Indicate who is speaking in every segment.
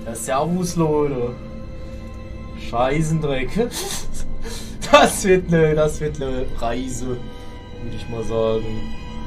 Speaker 1: Ja, servus, Leute. Scheißendreck. Das wird eine Reise, würde ich mal sagen.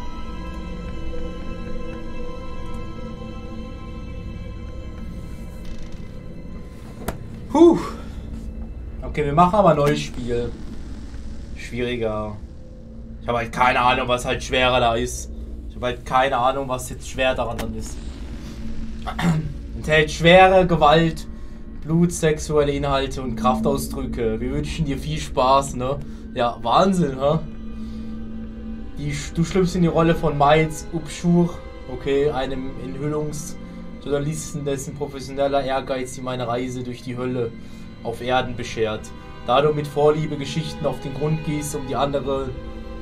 Speaker 1: Okay, wir machen aber ein neues Spiel. Schwieriger. Ich habe halt keine Ahnung, was halt schwerer da ist. Ich habe halt keine Ahnung, was jetzt schwer daran dann ist. Enthält schwere Gewalt, Blut, sexuelle Inhalte und Kraftausdrücke. Wir wünschen dir viel Spaß, ne? Ja, Wahnsinn, hä? Du schlüpfst in die Rolle von Miles Upshur, okay, einem Enthüllungsjournalisten, dessen professioneller Ehrgeiz ihm eine Reise durch die Hölle auf Erden beschert. Da du mit Vorliebe Geschichten auf den Grund gehst, um die andere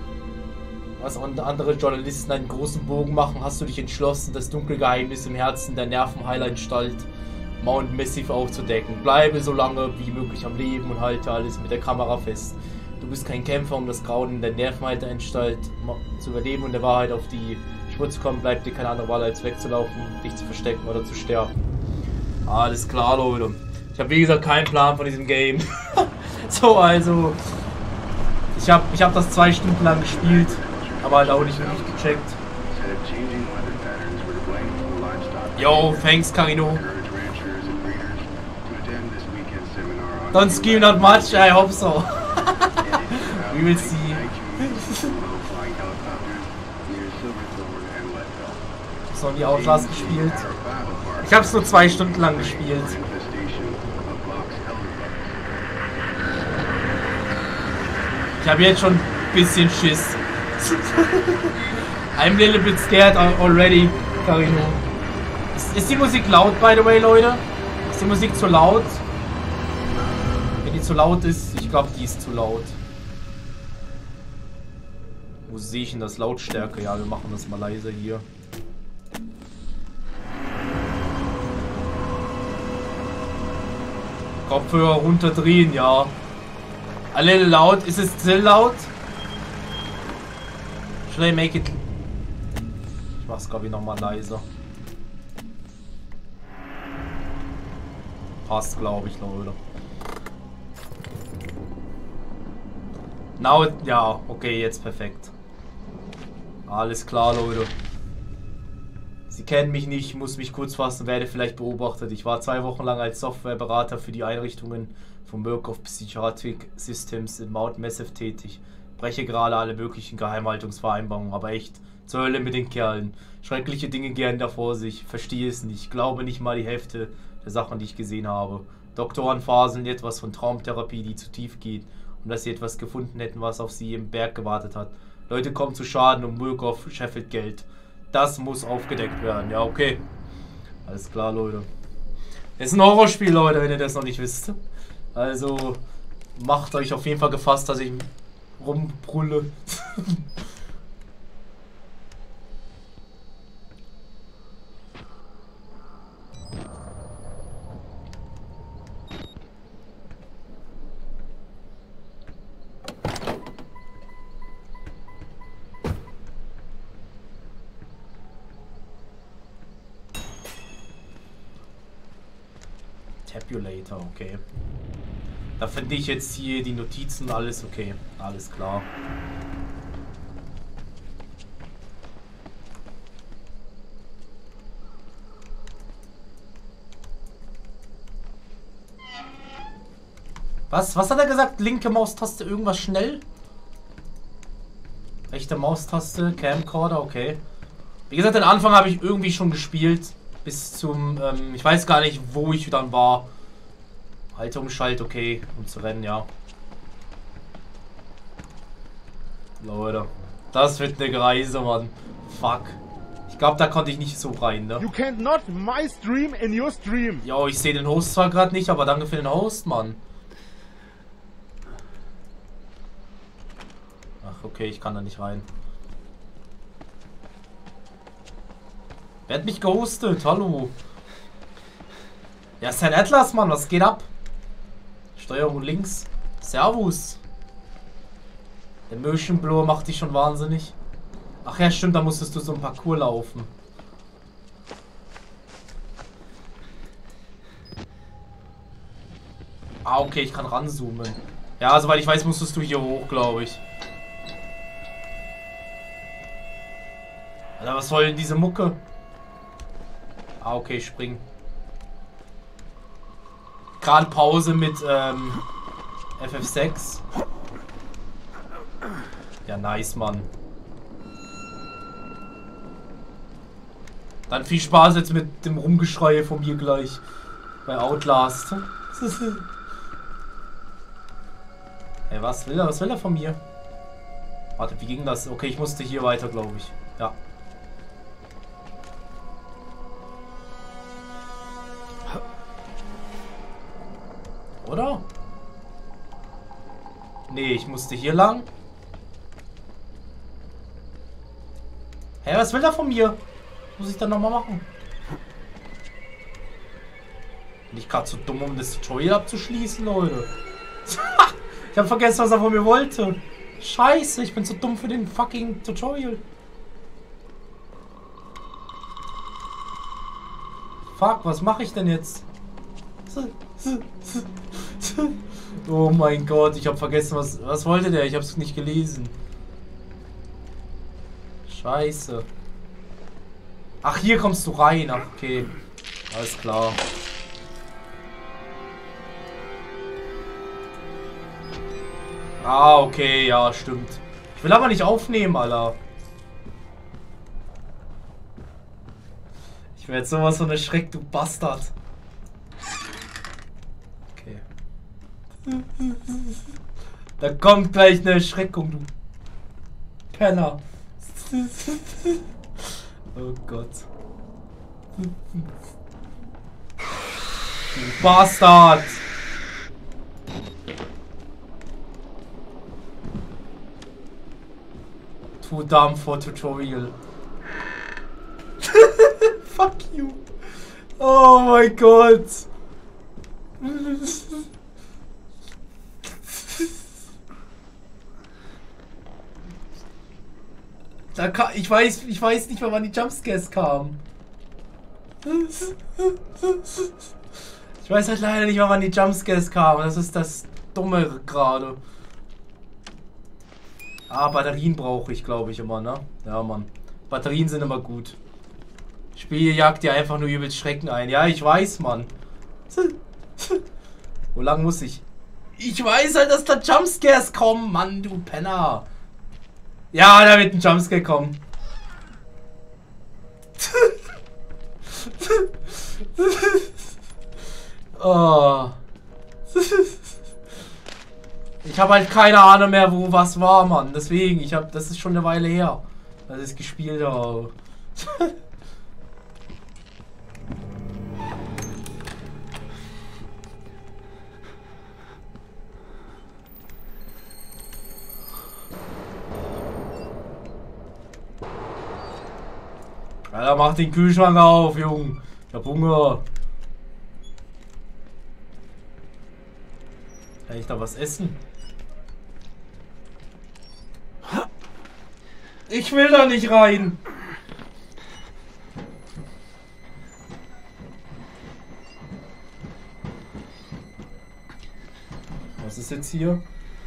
Speaker 1: Journalisten einen großen Bogen machen, hast du dich entschlossen, das dunkle Geheimnis im Herzen der Nervenheilanstalt Mount Massive aufzudecken. Bleibe so lange wie möglich am Leben und halte alles mit der Kamera fest. Du bist kein Kämpfer, um das Grauen in der Nervenheilanstalt zu überleben und der Wahrheit auf die Spur zu kommen. Bleibt dir keine andere Wahl, als wegzulaufen, dich zu verstecken oder zu sterben. Alles klar, Leute. Ich habe wie gesagt keinen Plan von diesem Game. So, also ich hab das 2 Stunden lang gespielt, aber halt auch nicht wirklich gecheckt. Yo, thanks, Carino. Don't scheme not much, I hope so. We will see. Ich habe noch nie Outlast gespielt. Ich habe es nur 2 Stunden lang gespielt. Ich habe jetzt schon ein bisschen Schiss. I'm a little bit scared already, Carino. Ist die Musik laut, by the way, Leute? Ist die Musik zu laut? Wenn die zu laut ist, ich glaube, die ist zu laut. Wo sehe ich denn das? Lautstärke? Ja, wir machen das mal leiser hier. Kopfhörer runterdrehen, ja. A little loud. Ist es still laut? Should I make it? Ich mach's glaube ich nochmal leiser. Passt, glaube ich, Leute. Now, ja, okay, jetzt perfekt. Alles klar, Leute. Sie kennen mich nicht, muss mich kurz fassen, werde vielleicht beobachtet. Ich war 2 Wochen lang als Softwareberater für die Einrichtungen vom Work of Psychiatric Systems in Mount Massive tätig. Breche gerade alle möglichen Geheimhaltungsvereinbarungen, aber echt, zur Hölle mit den Kerlen. Schreckliche Dinge gehen da vor sich, verstehe es nicht, glaube nicht mal die Hälfte der Sachen, die ich gesehen habe. Doktoren faseln etwas von Traumtherapie, die zu tief geht, und dass sie etwas gefunden hätten, was auf sie im Berg gewartet hat. Leute kommen zu Schaden und Murkoff scheffelt Geld. Das muss aufgedeckt werden. Ja, okay. Alles klar, Leute. Es ist ein Horrorspiel, Leute, wenn ihr das noch nicht wisst. Also, macht euch auf jeden Fall gefasst, dass ich rumbrülle. Tabulator, okay. Da finde ich jetzt hier die Notizen, alles okay. Alles klar. Was hat er gesagt? Linke Maustaste, irgendwas schnell? Rechte Maustaste, Camcorder, okay. Wie gesagt, den Anfang habe ich irgendwie schon gespielt. Bis zum, ich weiß gar nicht, wo ich dann war. Haltung, Schalt, okay, um zu rennen, ja. Leute, das wird eine Reise, Mann. Fuck. Ich glaube, da konnte ich nicht so rein, ne?
Speaker 2: You can't not my stream in your stream.
Speaker 1: Jo, ich sehe den Host zwar gerade nicht, aber danke für den Host, Mann. Ach, okay, ich kann da nicht rein. Wer hat mich gehostet? Hallo. Ja, ist ein Atlas, Mann. Was geht ab? Steuerung links. Servus. Der Motion Blur macht dich schon wahnsinnig. Ach ja, stimmt. Da musstest du so ein Parcours laufen. Ah, okay, ich kann ranzoomen. Ja, soweit ich weiß, musstest du hier hoch, glaube ich. Alter, was soll denn diese Mucke? Ah, okay, spring. Gerade Pause mit FF6. Ja, nice, Mann. Dann viel Spaß jetzt mit dem Rumgeschrei von mir gleich. Bei Outlast. Ey, was will er? Was will er von mir? Warte, wie ging das? Okay, ich musste hier weiter, glaube ich. Ja. Oder? Nee, ich musste hier lang. Hä, was will er von mir? Was muss ich dann nochmal machen? Bin ich gerade zu dumm, um das Tutorial abzuschließen, Leute? Ich habe vergessen, was er von mir wollte. Scheiße, ich bin zu dumm für den fucking Tutorial. Fuck, was mache ich denn jetzt? Oh mein Gott, ich habe vergessen, was wollte der? Ich habe es nicht gelesen. Scheiße. Ach, hier kommst du rein. Ach, okay. Alles klar. Ah, okay, ja, stimmt. Ich will aber nicht aufnehmen, Alter. Ich werde sowas von erschreckt, du Bastard. Okay. Da kommt gleich eine Erschreckung, du Penner. Oh Gott. Du Bastard. Too dumb for tutorial. Fuck you. Oh mein Gott. Da kann, ich weiß nicht mehr, wann die Jumpscares kamen. Ich weiß halt leider nicht mehr, wann die Jumpscares kamen. Das ist das Dumme gerade. Ah, Batterien brauche ich, glaube ich, immer, ne? Ja, Mann. Batterien sind immer gut. Spiel jagt dir einfach nur übelst Schrecken ein. Ja, ich weiß, Mann. Wo lang muss ich? Ich weiß halt, dass da Jumpscares kommen, Mann, du Penner. Ja, da wird ein Jumpscare kommen. Oh. Ich habe halt keine Ahnung mehr, wo was war, Mann. Deswegen, das ist schon eine Weile her, dass ich es gespielt habe. Alter, mach den Kühlschrank auf, Junge. Ich hab Hunger. Kann ich da was essen? Ich will da nicht rein. Was ist jetzt hier?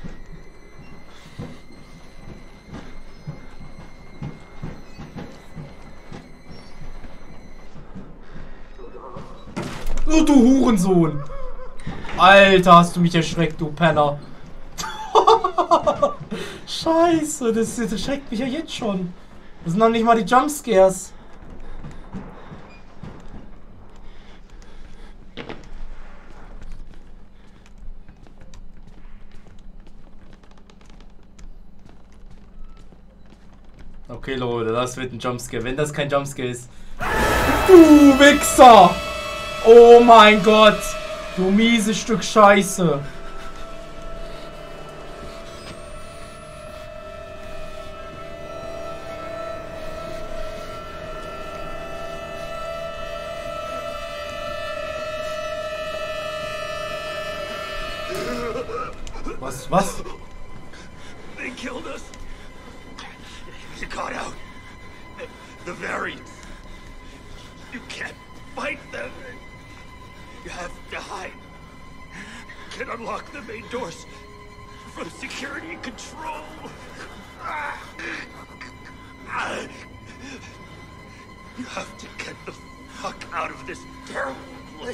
Speaker 1: Oh, du Hurensohn! Alter, hast du mich erschreckt, du Penner! Scheiße, das erschreckt mich ja jetzt schon. Das sind noch nicht mal die Jumpscares. Okay, Leute, das wird ein Jumpscare. Wenn das kein Jumpscare ist. Du Wichser! Oh mein Gott! Du mieses Stück Scheiße! Was?
Speaker 3: They killed us. You got out. The variants. You can't fight them. You have to hide. can unlock the main doors from security control. You have to get the fuck out of this terrible place.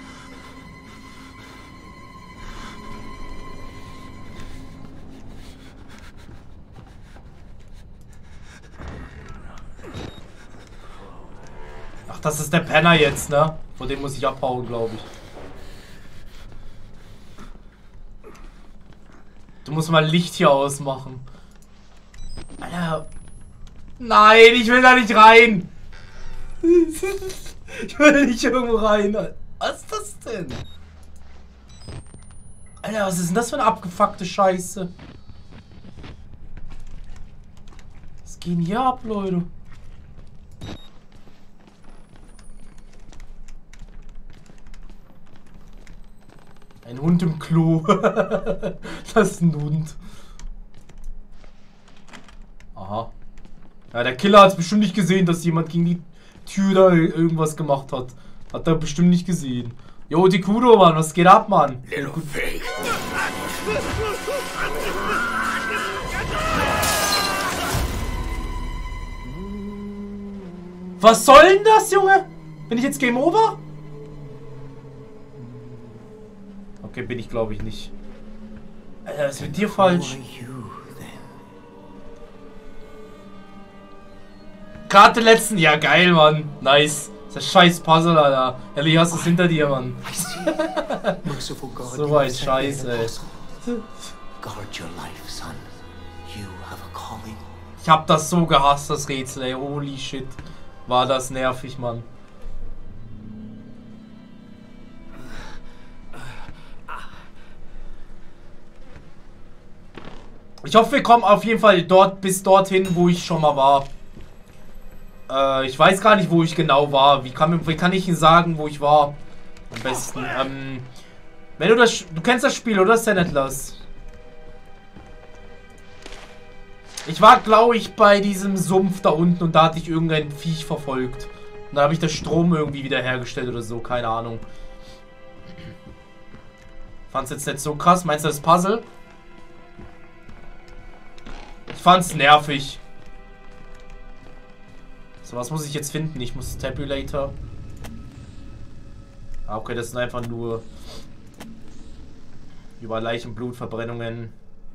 Speaker 1: Ach, das ist der Penner jetzt, ne? Vor dem muss ich abhauen, glaube ich. Du musst mal Licht hier ausmachen. Alter. Nein, ich will da nicht rein. Ich will nicht irgendwo rein. Was ist das denn? Alter, was ist denn das für eine abgefuckte Scheiße? Was geht denn hier ab, Leute? Ein Hund im Klo. Das ist ein Hund. Aha. Ja, der Killer hat es bestimmt nicht gesehen, dass jemand gegen die Tür da irgendwas gemacht hat. Hat er bestimmt nicht gesehen. Jo, die Kudo, Mann, was geht ab, Mann? Was soll denn das, Junge? Bin ich jetzt Game Over? Okay, bin ich, glaube ich, nicht. Alter, was ist mit dir falsch? Karte letzten. Ja, geil, Mann. Nice. Das ist scheiß Puzzle, Alter. Ellie, hast du es hinter dir, Mann. So ein Scheiß, ey. Ich hab das so gehasst, das Rätsel, ey. Holy shit. War das nervig, Mann. Ich hoffe, wir kommen auf jeden Fall bis dorthin, wo ich schon mal war. Ich weiß gar nicht, wo ich genau war. Wie kann ich Ihnen sagen, wo ich war? Am besten. Wenn du kennst das Spiel, oder, Senatlas? Ich war, glaube ich, bei diesem Sumpf da unten und da hatte ich irgendein Viech verfolgt. Und da habe ich das Strom irgendwie wieder hergestellt oder so, keine Ahnung. Fand's jetzt nicht so krass. Meinst du das Puzzle? Ich fand's nervig. So, was muss ich jetzt finden? Ich muss Tabulator. Ah, okay, das sind einfach nur über Leichenblutverbrennungen.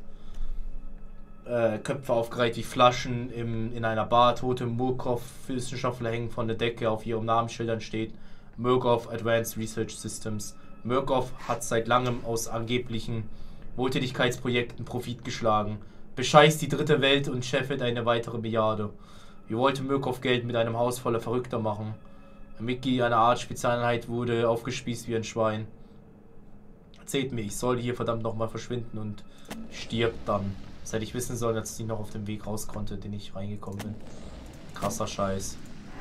Speaker 1: Köpfe aufgereiht wie Flaschen in einer Bar. Tote Murkoff-Wissenschaftler hängen von der Decke. Auf ihren Namensschildern steht Murkoff Advanced Research Systems. Murkoff hat seit langem aus angeblichen Wohltätigkeitsprojekten Profit geschlagen. Bescheißt die dritte Welt und scheffelt eine weitere Milliarde. Wie wollte Murkoff Geld mit einem Haus voller Verrückter machen? Ein Mitglied einer Art Spezialeinheit wurde aufgespießt wie ein Schwein. Erzählt mir, ich soll hier verdammt nochmal verschwinden und stirbt dann. Das hätte ich wissen sollen, als ich noch auf dem Weg raus konnte, den ich reingekommen bin. Krasser Scheiß.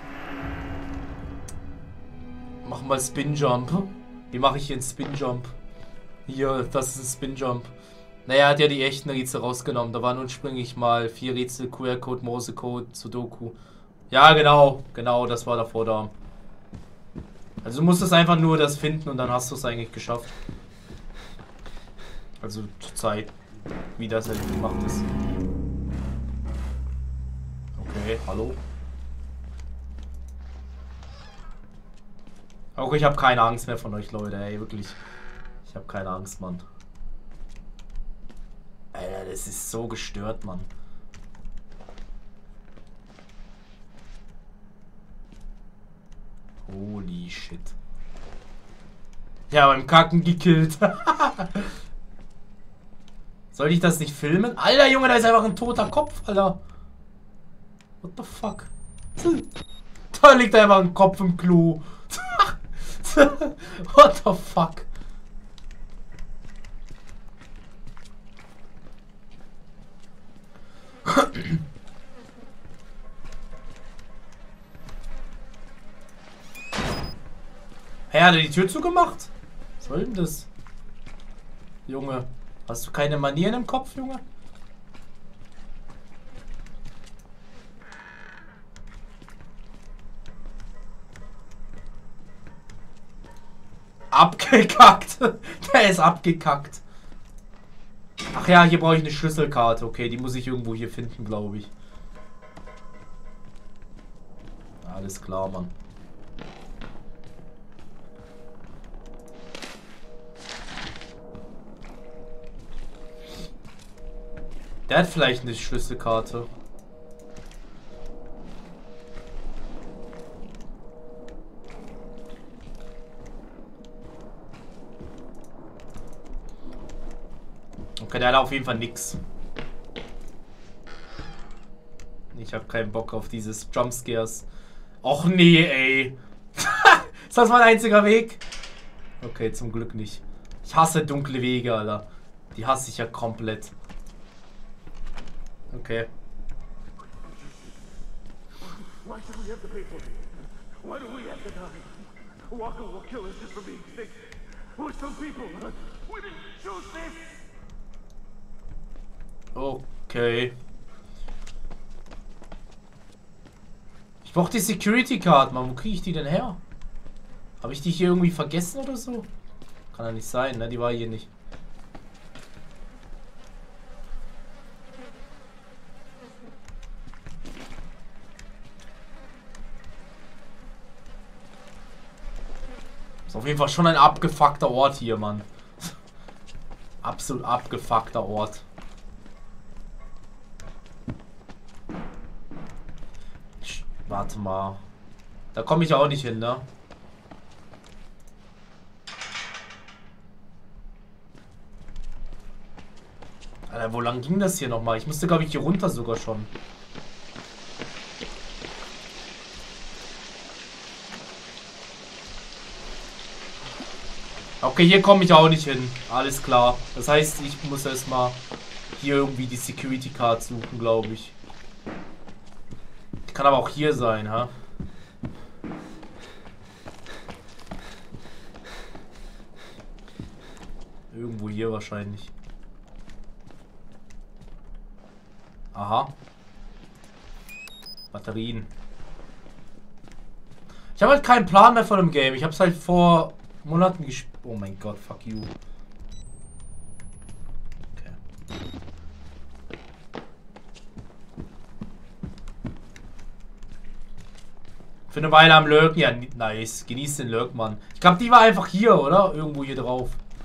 Speaker 1: Mach mal Spin Jump. Wie mache ich hier einen Spin Jump? Hier, das ist ein Spin Jump. Naja, er hat ja die echten Rätsel rausgenommen. Da waren ursprünglich mal 4 Rätsel, QR-Code, Morsecode, Sudoku. Ja, genau. Genau, das war davor da. Also du musstest einfach nur das finden und dann hast du es eigentlich geschafft. Also zur Zeit, wie das halt gemacht ist. Okay, hallo. Auch ich habe keine Angst mehr von euch, Leute, ey, wirklich. Ich habe keine Angst, Mann. Alter, das ist so gestört, Mann. Holy shit. Ja, beim Kacken gekillt. Soll ich das nicht filmen? Alter, Junge, da ist einfach ein toter Kopf, Alter. What the fuck? Da liegt einfach ein Kopf im Klo. What the fuck? Hey, hat er die Tür zugemacht? Was soll denn das? Junge, hast du keine Manieren im Kopf, Junge? Abgekackt. Der ist abgekackt. Ach ja, hier brauche ich eine Schlüsselkarte. Okay, die muss ich irgendwo hier finden, glaube ich. Alles klar, Mann. Der hat vielleicht eine Schlüsselkarte. Okay, der hat auf jeden Fall nix. Ich habe keinen Bock auf dieses Jumpscares. Och nee, ey. Ist das mein einziger Weg? Okay, zum Glück nicht. Ich hasse dunkle Wege, Alter. Die hasse ich ja komplett. Okay.
Speaker 3: Why should we have to pay for it? Why do we have to die? Walker will kill us just for being sick. We're some people. We didn't choose this.
Speaker 1: Okay. Ich brauche die Security Card, Mann. Wo kriege ich die denn her? Habe ich die hier irgendwie vergessen oder so? Kann ja nicht sein, ne? Die war hier nicht. Ist auf jeden Fall schon ein abgefuckter Ort hier, Mann. Absolut abgefuckter Ort. Warte mal. Da komme ich auch nicht hin, ne? Alter, wo lang ging das hier nochmal? Ich musste, glaube ich, hier runter sogar schon. Okay, hier komme ich auch nicht hin. Alles klar. Das heißt, ich muss erstmal hier irgendwie die Security Card suchen, glaube ich. Kann aber auch hier sein, ha? Irgendwo hier wahrscheinlich. Aha. Batterien. Ich habe halt keinen Plan mehr von dem Game. Ich habe es halt vor Monaten gespielt. Oh mein Gott, fuck you. Okay. Für eine Weile am Lurken. Ja, nice. Genießt den Lurk, Mann. Ich glaube, die war einfach hier, oder? Irgendwo hier drauf.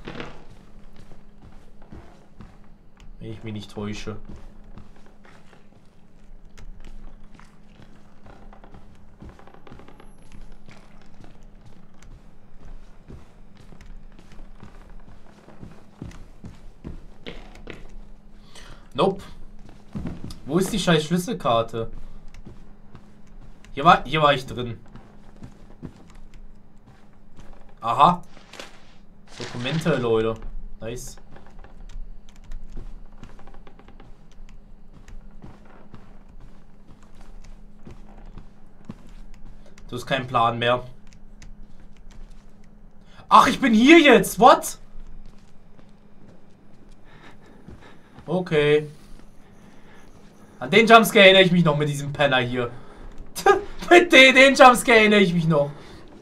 Speaker 1: Wenn ich mich nicht täusche. Nope. Wo ist die scheiß Schlüsselkarte? Hier war ich drin. Aha. Dokumente, Leute. Nice. Du hast keinen Plan mehr. Ach, ich bin hier jetzt. What? Okay. An den Jumpscare erinnere ich mich noch mit diesem Penner hier. Mit den Jumpscare erinnere ich mich noch.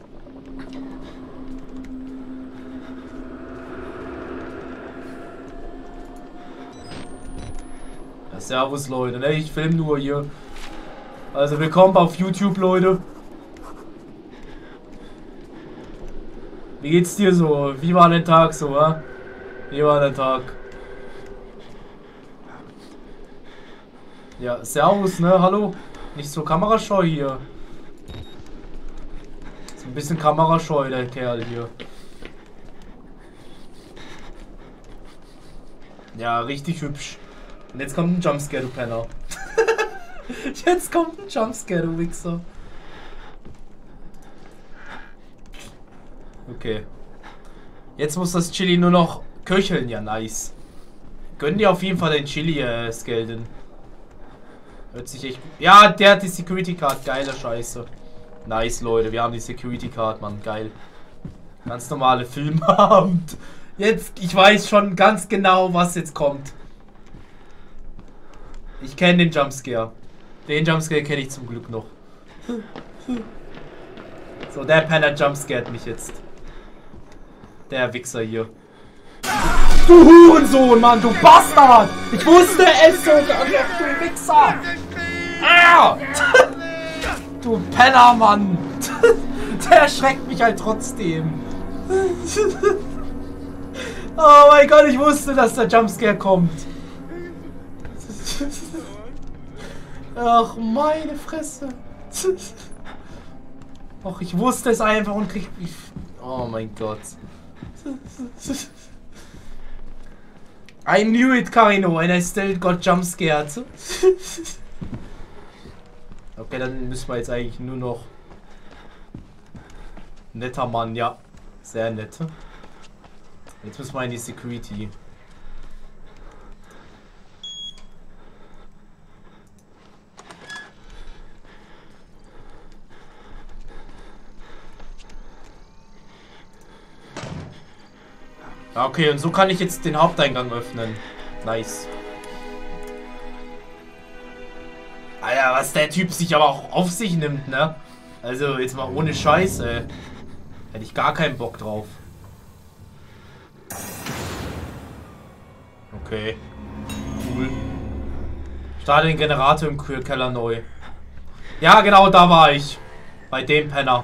Speaker 1: Ja, servus, Leute. Ne? Ich filme nur hier. Also willkommen auf YouTube, Leute. Wie geht's dir so? Wie war dein Tag so, wa? Wie war dein Tag? Ja, servus, ne? Hallo? Nicht so kamerascheu hier. Ist ein bisschen kamerascheu, der Kerl hier. Ja, richtig hübsch. Und jetzt kommt ein Jumpscare, du Penner. Jetzt kommt ein Jumpscare, du Wichser. Okay. Jetzt muss das Chili nur noch köcheln. Ja, nice. Gönn dir auf jeden Fall den Chili, Skelden. Hört sich echt gut. Ja, der hat die Security Card. Geile Scheiße. Nice, Leute. Wir haben die Security Card, Mann. Geil. Ganz normale Filmabend. Jetzt, ich weiß schon ganz genau, was jetzt kommt. Ich kenne den Jumpscare. Den Jumpscare kenne ich zum Glück noch. So, der Penner jumpscared mich jetzt. Der Wichser hier. Du Hurensohn, Mann, du Bastard! Ich wusste es sogar noch, du Wichser! Ah! Du Penner, Mann! Der erschreckt mich halt trotzdem. Oh mein Gott, ich wusste, dass der Jumpscare kommt. Ach, meine Fresse. Ach, ich wusste es einfach und krieg... Oh mein Gott. I knew it, Karino, and I still got jumpscared. Okay, dann müssen wir jetzt eigentlich nur noch... Netter Mann, ja. Sehr nett. Jetzt müssen wir in die Security. Okay, und so kann ich jetzt den Haupteingang öffnen. Nice. Alter, was der Typ sich aber auch auf sich nimmt, ne? Also, jetzt mal ohne Scheiß, ey. Hätte ich gar keinen Bock drauf. Okay. Cool. Starte den Generator im Keller neu. Ja, genau, da war ich. Bei dem Penner.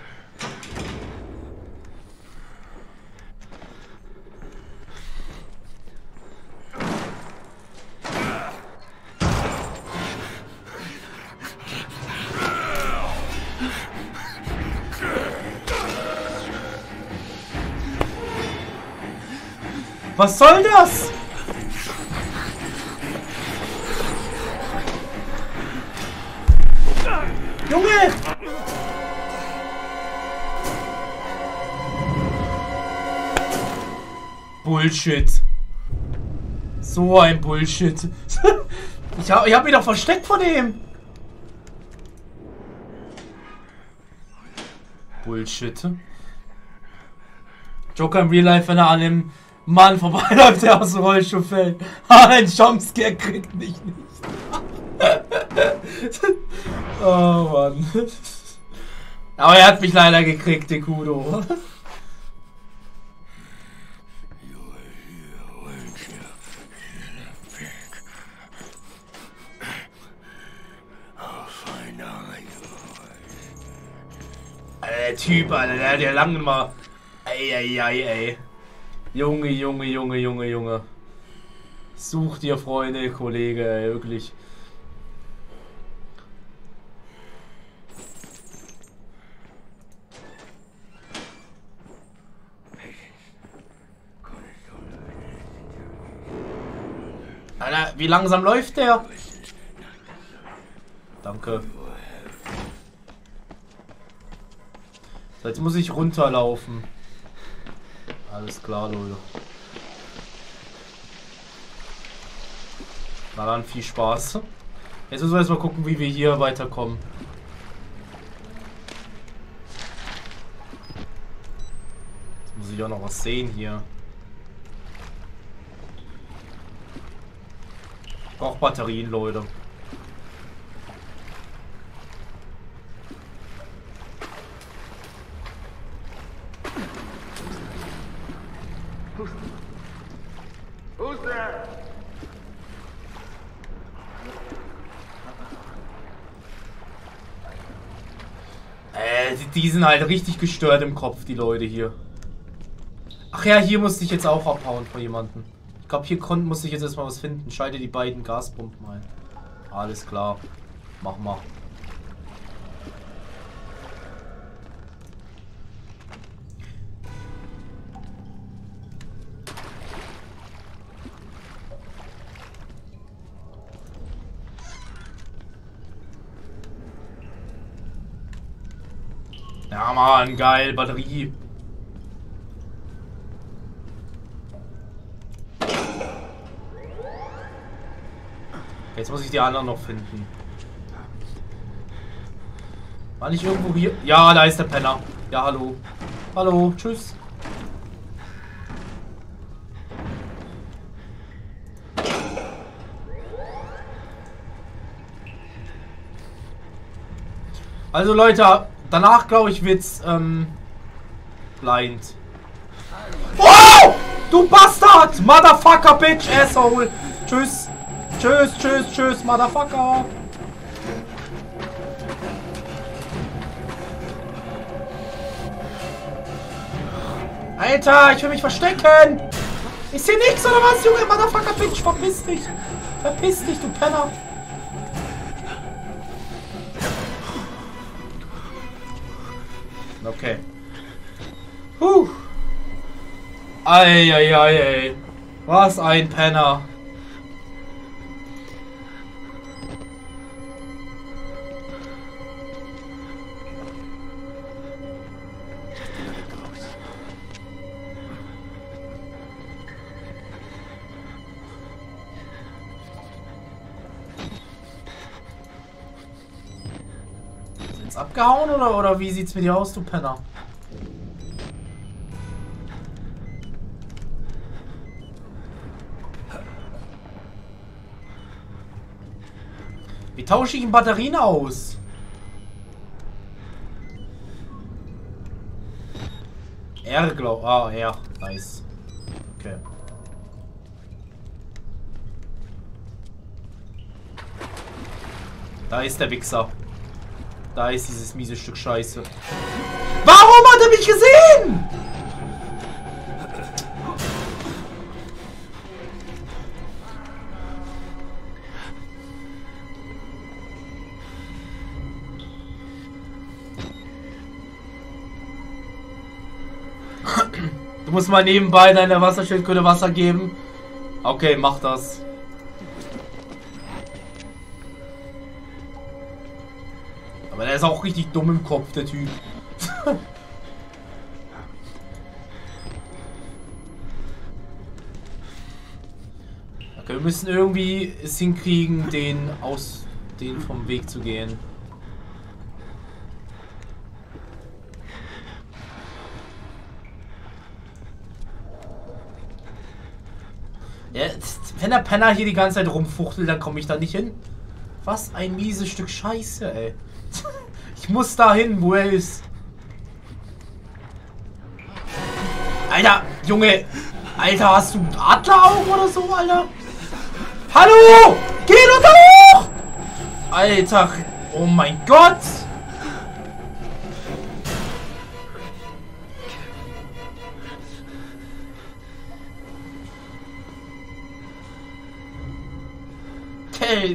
Speaker 1: Was soll das? Junge! Bullshit. So ein Bullshit. Ich hab mich doch versteckt vor dem. Bullshit. Joker im Real Life, wenn er an dem Mann vorbeiläuft, der aus dem Rollstuhl fällt. Ein Jumpscare kriegt mich nicht. Oh Mann. Aber er hat mich leider gekriegt, der Kudo. Der Typ, Alter, der hat ja lange mal... Ey. Junge. Such dir Freunde, Kollege, ey, wirklich. Alter, wie langsam läuft der? Danke. So, jetzt muss ich runterlaufen. Alles klar, Leute. Na dann, viel Spaß. Jetzt müssen wir erstmal gucken, wie wir hier weiterkommen. Jetzt muss ich auch noch was sehen hier. Ich brauche Batterien, Leute.
Speaker 3: Who's there?
Speaker 1: Die sind halt richtig gestört im Kopf, die Leute hier. Ach ja, hier musste ich jetzt auch abhauen von jemandem. Ich glaube, hier musste ich jetzt erstmal was finden. Schalte die beiden Gaspumpen ein. Alles klar. Mach mal. Ja, Mann, geil, Batterie. Jetzt muss ich die anderen noch finden. War nicht irgendwo hier? Ja, da ist der Penner. Ja, hallo. Hallo, tschüss. Also Leute, danach glaube ich wird's blind. Du Bastard! Motherfucker, Bitch, Asshole! Tschüss! Tschüss, tschüss, tschüss, Motherfucker! Alter, ich will mich verstecken! Ist hier nichts oder was, Junge? Motherfucker, Bitch, verpiss dich! Verpiss dich, du Penner! Okay. Eieiei. Was ein Penner. Ist jetzt abgehauen oder wie sieht's mit dir aus, du Penner? Wie tausche ich Batterien aus? R, glaub. Ah, R. Nice. Okay. Da ist der Wichser. Da ist dieses miese Stück Scheiße. Warum hat er mich gesehen? Du musst mal nebenbei deiner Wasserschildkröte Wasser geben. Okay, mach das. Aber der ist auch richtig dumm im Kopf, der Typ. Okay, wir müssen irgendwie es hinkriegen, den vom Weg zu gehen. Ja, wenn der Penner hier die ganze Zeit rumfuchtelt, dann komme ich da nicht hin. Was ein mieses Stück Scheiße, ey. Ich muss da hin, wo er ist. Alter, Junge. Alter, hast du Adleraugen oder so, Alter? Hallo! Geh doch da hoch! Alter, oh mein Gott! Hey,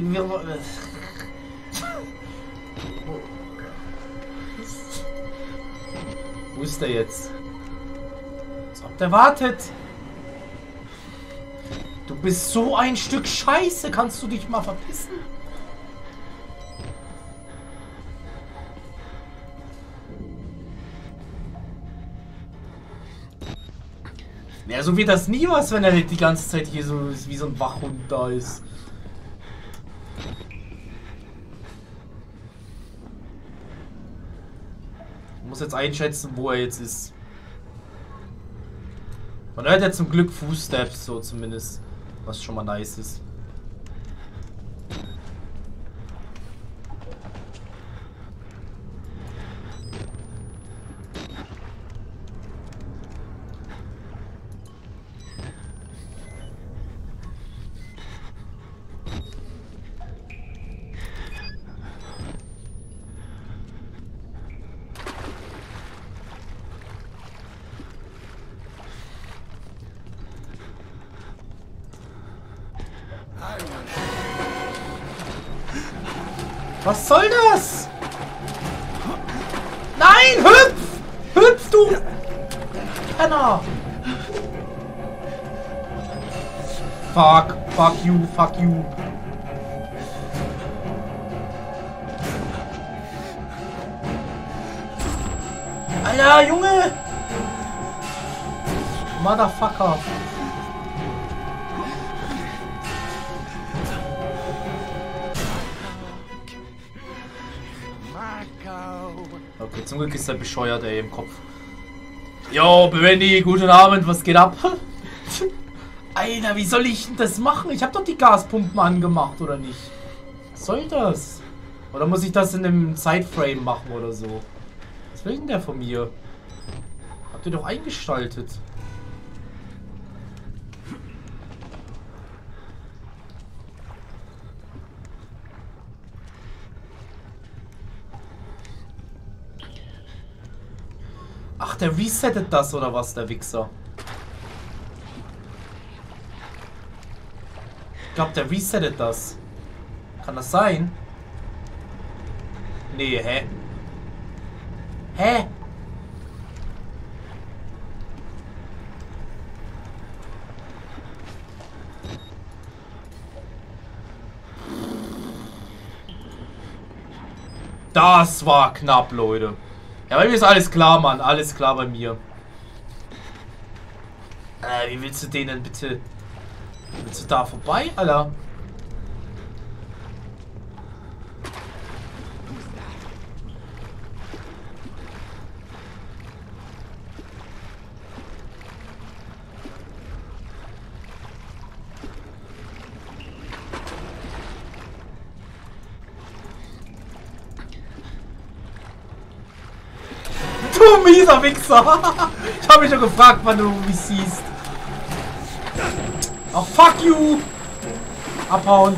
Speaker 1: wo ist der jetzt? Als ob der wartet. Du bist so ein Stück Scheiße. Kannst du dich mal verpissen? Ja, so wird das nie was, wenn er die ganze Zeit hier so ist, wie so ein Wachhund da ist. Ich muss jetzt einschätzen, wo er jetzt ist. Man hört ja zum Glück Fußsteps, so zumindest. Was schon mal nice ist. Was soll das? Nein, hüpf! Hüpf, du! Penner! Fuck you, fuck you. Alter, Junge! Motherfucker. Okay, zum Glück ist er bescheuert, ey, im Kopf. Yo, Benny, guten Abend, was geht ab? Alter, wie soll ich denn das machen? Ich hab doch die Gaspumpen angemacht, oder nicht? Was soll das? Oder muss ich das in einem Zeitframe machen oder so? Was will denn der von mir? Habt ihr doch eingestaltet. der resettet das oder was, der Wichser? Ich glaube, der resettet das. Kann das sein? Nee, hä? Hä? Das war knapp, Leute. Ja, bei mir ist alles klar, Mann. Alles klar bei mir. Wie willst du den denn bitte... Willst du da vorbei, Alter? Du mieser Wichser! Ich habe mich schon gefragt, wann du mich siehst. Oh, fuck you! Abhauen.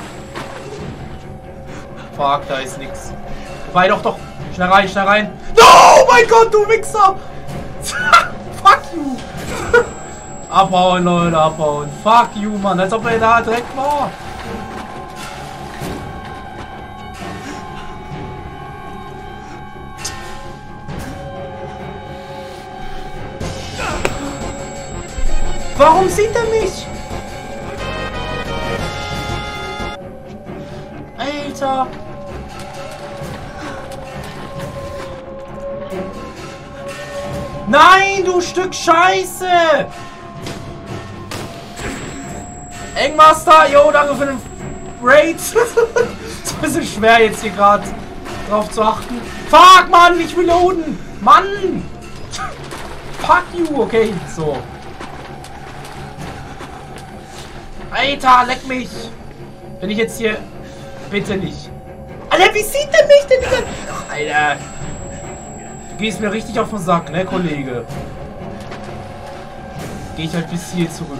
Speaker 1: Fuck, da ist nix. Wobei, doch. Schnell rein, schnell rein. No, oh mein Gott, du Wichser! Fuck you! Abhauen, Leute, abhauen. Fuck you, Mann. Als ob er da direkt war. Warum sieht er mich? Alter. Nein, du Stück Scheiße. Engmaster, yo, danke für den Raid. Ist ein bisschen schwer jetzt hier gerade drauf zu achten. Fuck, Mann, nicht reloaden. Mann. Fuck you, okay, so. Alter, leck mich! Wenn ich jetzt hier... Bitte nicht. Alter, wie sieht der mich denn wieder? Alter. Du gehst mir richtig auf den Sack, ne, Kollege? Geh ich halt bis hier zurück.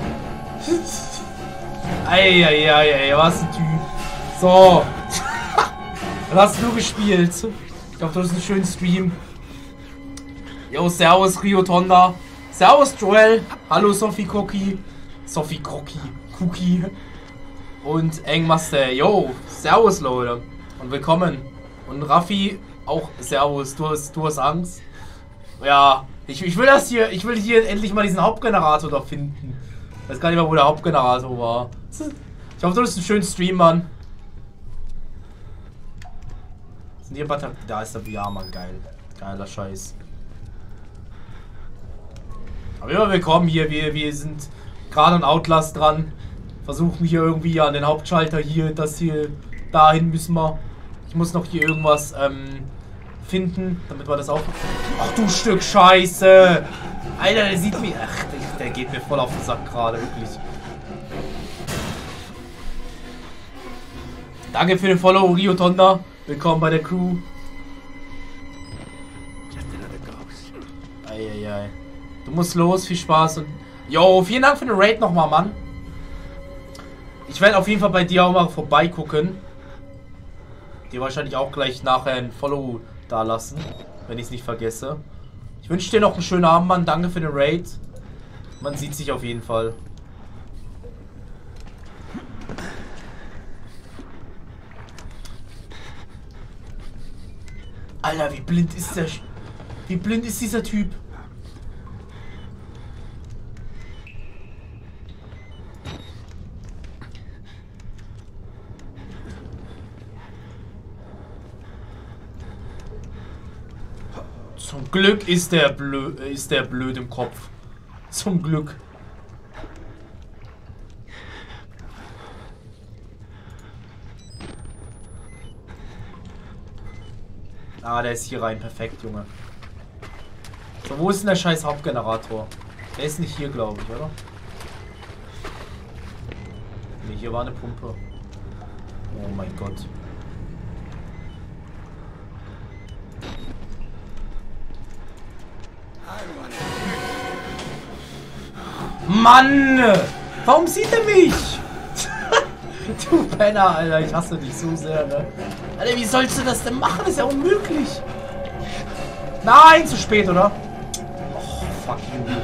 Speaker 1: Eieiei, was ein Typ. So. Dann hast du gespielt. Ich hoffe, du hast einen schönen Stream. Jo, servus, Rio Tonda. Servus, Joel. Hallo, Sophie Cookie. Sophie Cookie. Und Engmaster. Yo, servus, Leute. Und willkommen. Und Raffi, auch servus. Du hast Angst. Ja, ich will hier endlich mal diesen Hauptgenerator da finden. Ich weiß gar nicht mehr, wo der Hauptgenerator war. Ich hoffe, du hast einen schönen Stream, Mann. Sind hier Batterien? Da ist der VR, Mann. Geil. Geiler Scheiß. Aber immer willkommen hier. Wir sind gerade an Outlast dran. Versuchen hier irgendwie an den Hauptschalter hier. Das hier. Dahin müssen wir. Ich muss noch hier irgendwas finden, damit wir das auch... Ach du Stück Scheiße! Alter, der sieht mich... Ach, der geht mir voll auf den Sack gerade, wirklich. Danke für den Follow, Rio Tonda. Willkommen bei der Crew. Eieiei. Du musst los, viel Spaß und... Jo, vielen Dank für den Raid nochmal, Mann. Ich werde auf jeden Fall bei dir auch mal vorbeigucken. Dir wahrscheinlich auch gleich nachher ein Follow da lassen, wenn ich es nicht vergesse. Ich wünsche dir noch einen schönen Abend, Mann. Danke für den Raid. Man sieht sich auf jeden Fall. Alter, wie blind ist der... Wie blind ist dieser Typ? Zum Glück ist der blöd im Kopf. Zum Glück. Ah, der ist hier rein. Perfekt, Junge. So, wo ist denn der scheiß Hauptgenerator? Der ist nicht hier, glaube ich, oder? Ne, hier war eine Pumpe. Oh mein Gott. Mann! Warum sieht er mich? Du Penner, Alter. Ich hasse dich so sehr, ne? Alter, wie sollst du das denn machen? Das ist ja unmöglich. Nein, zu spät, oder?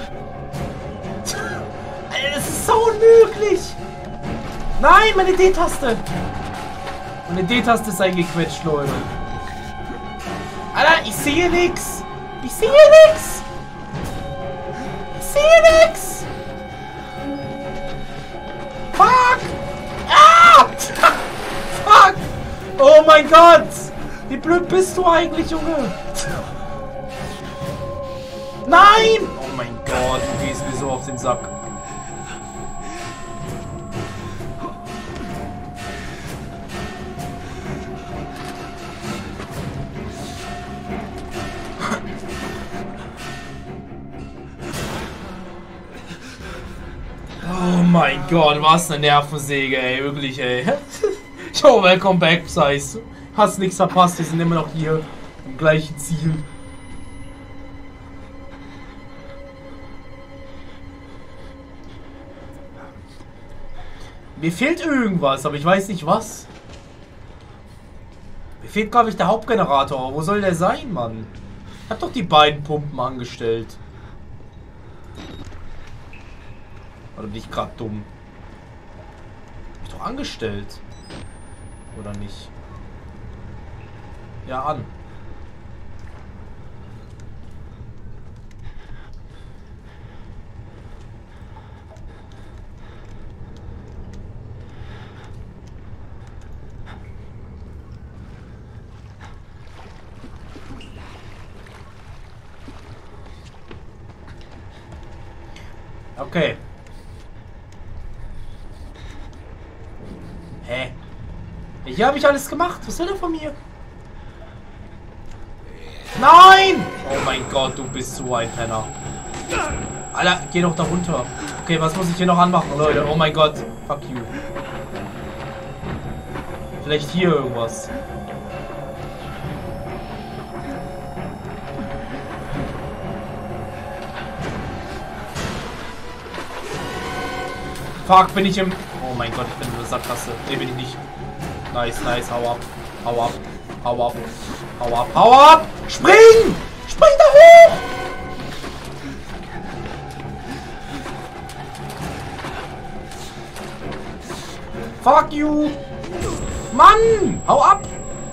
Speaker 1: Es ist so unmöglich. Nein, meine D-Taste. Meine D-Taste ist eingequetscht, Leute. Alter, ich sehe nix. Ich sehe nix. Ich sehe nix. Fuck. Ah! Fuck. Oh mein Gott. Wie blöd bist du eigentlich, Junge? Nein. Oh mein Gott, du gehst mir so auf den Sack. Oh mein Gott, was eine Nervensäge, ey, wirklich, ey. Yo, welcome back, Psys. Hast nichts verpasst, wir sind immer noch hier im gleichen Ziel. Mir fehlt irgendwas, aber ich weiß nicht was. Mir fehlt, glaube ich, der Hauptgenerator. Wo soll der sein, Mann? Ich hab doch die beiden Pumpen angestellt. Oder bin ich gerade dumm? Hab ich doch angestellt. Oder nicht? Ja, an. Okay. Hä? Hier habe ich alles gemacht. Was will er von mir? Nein! Oh mein Gott, du bist so ein Penner. Alter, geh doch da runter. Okay, was muss ich hier noch anmachen, Leute? Oh mein Gott. Fuck you. Vielleicht hier irgendwas. Fuck, bin ich im... Oh mein Gott, ich bin in der Sackgasse. Ne, bin ich nicht. Nice, nice, hau ab. Hau ab. Hau ab. Hau ab. Hau ab! Spring! Spring da hoch! Fuck you! Mann! Hau ab!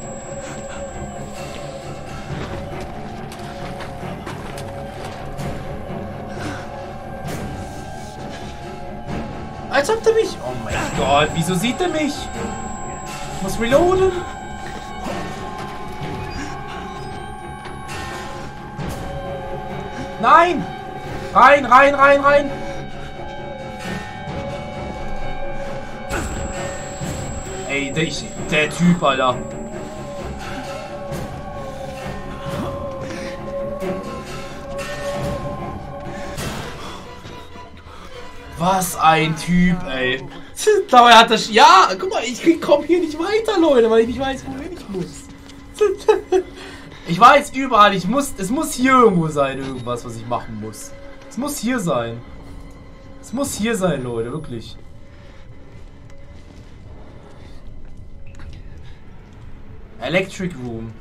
Speaker 1: Als ob der mich... Oh mein Gott, wieso sieht er mich? Ich muss reloaden. Nein! Rein, rein, rein, rein! Ey, der Typ, Alter. Was ein Typ, ey. Dabei hat das... Ja, guck mal, ich komme hier nicht weiter, Leute, weil ich nicht weiß, wohin ich muss. Ich weiß überall, es muss hier irgendwo sein, irgendwas, was ich machen muss. Es muss hier sein. Es muss hier sein, Leute, wirklich. Electric Room.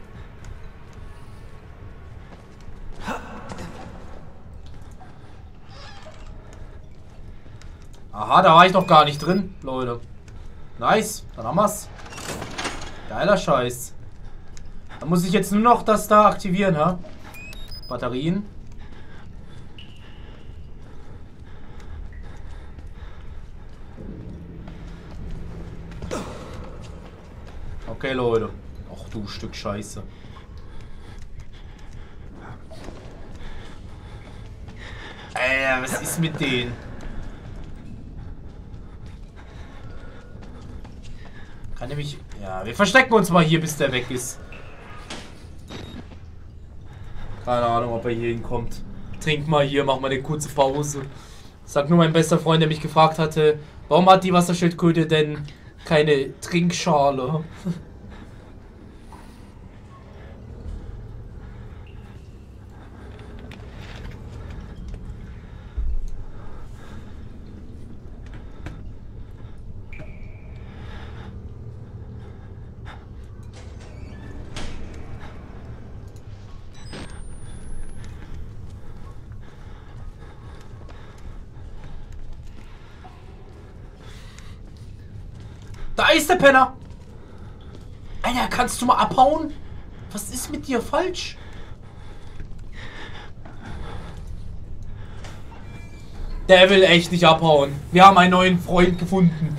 Speaker 1: Aha, da war ich noch gar nicht drin, Leute. Nice, dann haben wir's. Geiler Scheiß. Dann muss ich jetzt nur noch das da aktivieren, ha? Batterien. Okay, Leute. Ach du Stück Scheiße. Was ist mit denen? Kann nämlich... Ja, wir verstecken uns mal hier, bis der weg ist. Keine Ahnung, ob er hier hinkommt. Trink mal hier, mach mal eine kurze Pause. Sagt nur mein bester Freund, der mich gefragt hatte, warum hat die Wasserschildkröte denn keine Trinkschale? Da ist der Penner! Alter, kannst du mal abhauen? Was ist mit dir falsch? Der will echt nicht abhauen. Wir haben einen neuen Freund gefunden.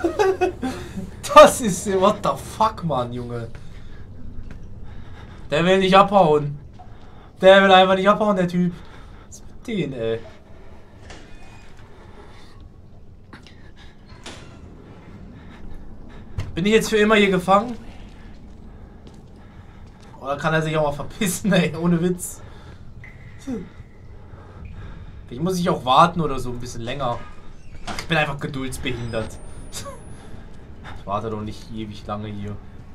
Speaker 1: Das ist... What the fuck, Mann, Junge. Der will nicht abhauen. Der will einfach nicht abhauen, der Typ. Was ist mit denen, ey? Bin ich jetzt für immer hier gefangen? Oder kann er sich auch mal verpissen, ey? Ohne Witz. Vielleicht muss ich auch warten oder so ein bisschen länger. Ach, ich bin einfach geduldsbehindert. Ich warte doch nicht ewig lange hier.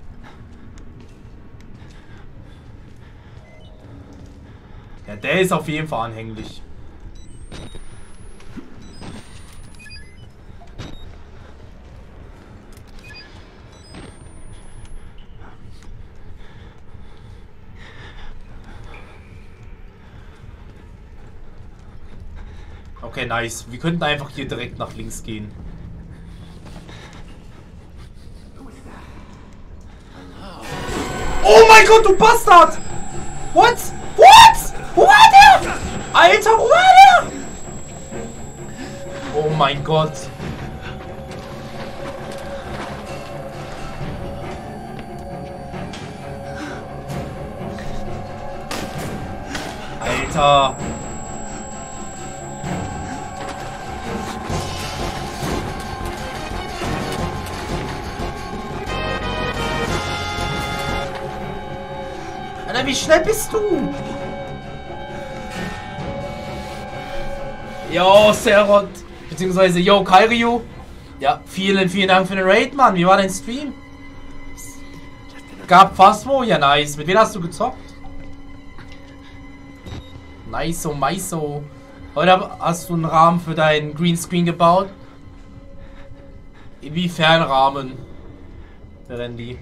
Speaker 1: Ja, der ist auf jeden Fall anhänglich. Okay, nice. Wir könnten einfach hier direkt nach links gehen. Oh mein Gott, du Bastard! What? What? Wo war der? Alter, wo war der? Oh mein Gott. Alter. Alter, wie schnell bist du? Yo, Serot. Beziehungsweise, yo, Kairyu. Ja, vielen Dank für den Raid, Mann. Wie war dein Stream? Gab Phasmo? Ja, nice. Mit wem hast du gezockt? Nice, Maiso. Heute hast du einen Rahmen für deinen Greenscreen gebaut? Inwiefern Rahmen? Randy.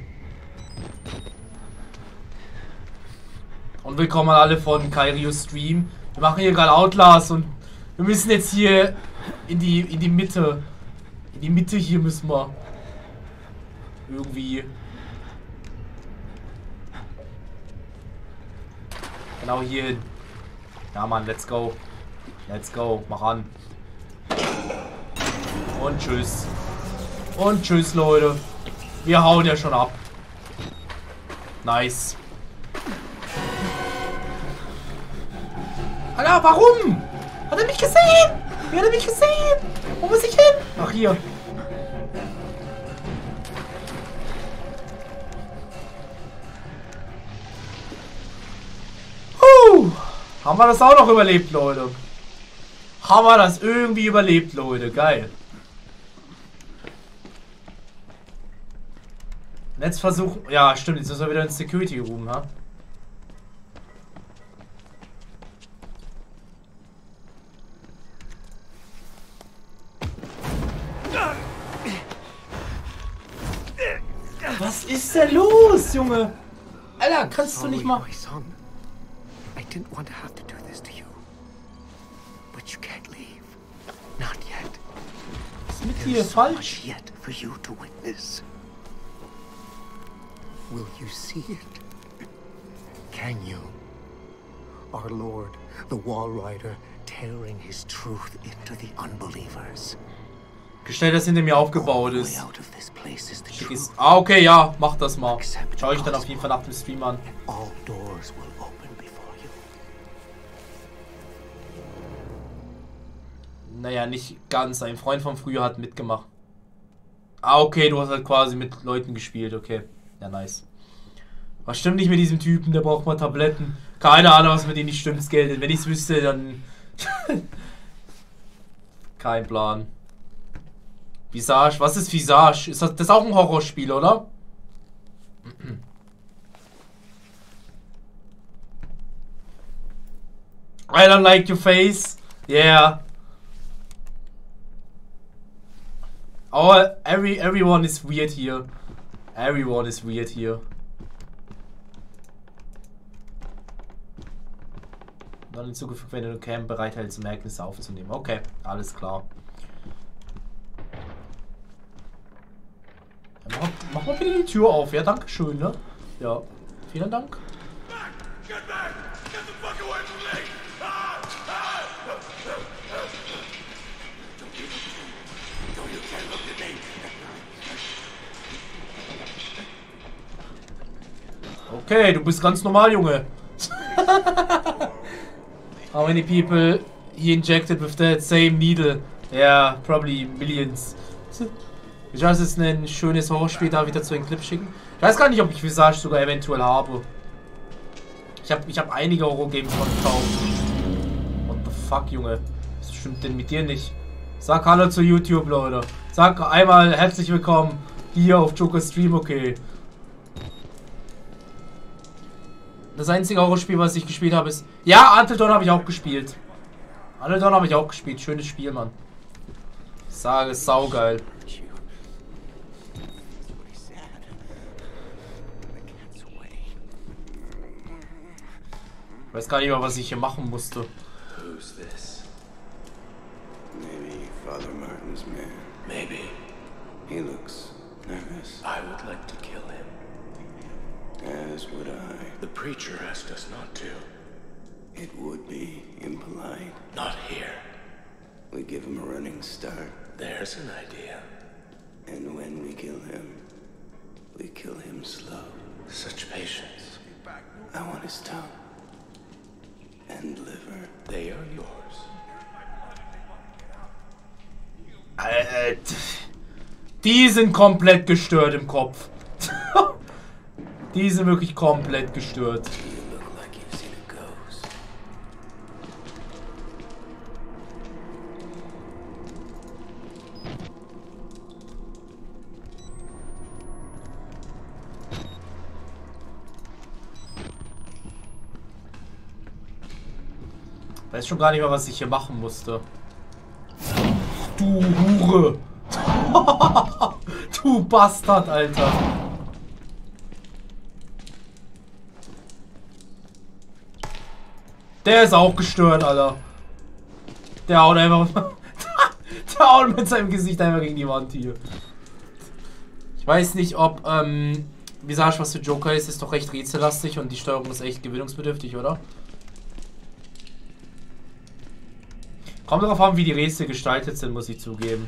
Speaker 1: Und willkommen an alle von Kairius Stream. Wir machen hier gerade Outlast und wir müssen jetzt hier in die Mitte. In die Mitte hier müssen wir. Irgendwie. Genau hier hin. Ja, Mann, let's go. Let's go. Mach an. Und tschüss. Und tschüss, Leute. Wir hauen ja schon ab. Nice. Alter, warum? Hat er mich gesehen? Wie hat er mich gesehen? Wo muss ich hin? Ach, hier. Haben wir das auch noch überlebt, Leute? Haben wir das irgendwie überlebt, Leute? Geil. Jetzt versuchen... Ja, stimmt. Jetzt müssen wir wieder ins Security Room, ha? Was ist denn los, Junge? Alter, kannst du nicht mal...
Speaker 4: I didn't want to have to do this to you. But you can't leave. Not yet.
Speaker 1: Was ist mit dir falsch?
Speaker 4: Yet for you to witness. Will you see it? Can you? Our Lord, the Wall Rider, tearing his truth into the unbelievers.
Speaker 1: Gestellt, dass hinter mir aufgebaut ist. Ah, okay, ja, mach das mal. Schau ich dann auf jeden Fall nach dem Stream an. Naja, nicht ganz. Ein Freund von früher hat mitgemacht. Ah, okay, du hast halt quasi mit Leuten gespielt. Okay, ja, nice. Was stimmt nicht mit diesem Typen? Der braucht mal Tabletten. Keine Ahnung, was mit ihm nicht stimmt, Geld. Wenn ich es wüsste, dann... Kein Plan. Visage, was ist Visage? Ist das auch ein Horrorspiel, oder? I don't like your face. Yeah. Oh, everyone is weird here. Everyone is weird here. Dann hinzugefügt, wenn du Cam bereithältst, Merknisse aufzunehmen. Okay, alles klar. Mach mal bitte die Tür auf. Ja, danke schön, ne? Ja, vielen Dank.
Speaker 3: Get back! Get the fuck away from me! No, you can't look at me!
Speaker 1: Okay, du bist ganz normal, Junge. How many people he injected with that same needle? Yeah, probably millions. Ich weiß, es ist ein schönes Horrorspiel, da wieder zu den Clip schicken. Ich weiß gar nicht, ob ich Visage sogar eventuell habe. Ich hab einige Horror-Games von gekauft. What the fuck, Junge? Was stimmt denn mit dir nicht? Sag Hallo zu YouTube, Leute. Sag einmal herzlich willkommen hier auf Joker Stream, okay. Das einzige Horrorspiel, was ich gespielt habe, ist... Ja, Until Dawn habe ich auch gespielt. Until Dawn habe ich auch gespielt. Schönes Spiel, Mann. Ich sage, ist saugeil. Ich weiß gar nicht mehr, was ich hier machen musste.
Speaker 3: Who's this? Maybe Father Martin's man. Maybe. He looks nervous. I would like to kill him. As would I. The preacher asked us not to. It would be impolite. Not here. We give him a running start. There's an idea. And when we kill him slow. Such patience. I want his tongue. And liver. They are yours.
Speaker 1: Die sind komplett gestört im Kopf. Die sind wirklich komplett gestört. Ich weiß schon gar nicht mehr, was ich hier machen musste. Du Hure! Du Bastard, Alter! Der ist auch gestört, Alter. Der haut einfach... Der haut mit seinem Gesicht einfach gegen die Wand hier. Ich weiß nicht, ob... Visage, was für Joker ist doch recht rätsellastig und die Steuerung ist echt gewöhnungsbedürftig, oder? Kommt darauf an, wie die Rätsel gestaltet sind, muss ich zugeben.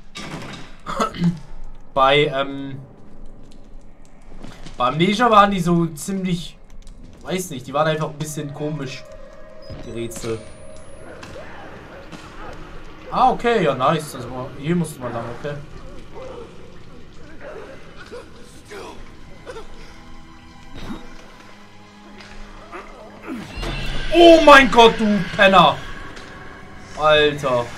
Speaker 1: Bei Amnesia waren die so ziemlich... Weiß nicht, die waren einfach ein bisschen komisch. Die Rätsel. Ah, okay, ja, nice. Also, hier musste man lang, okay. Oh mein Gott, du Penner! Alter.
Speaker 3: God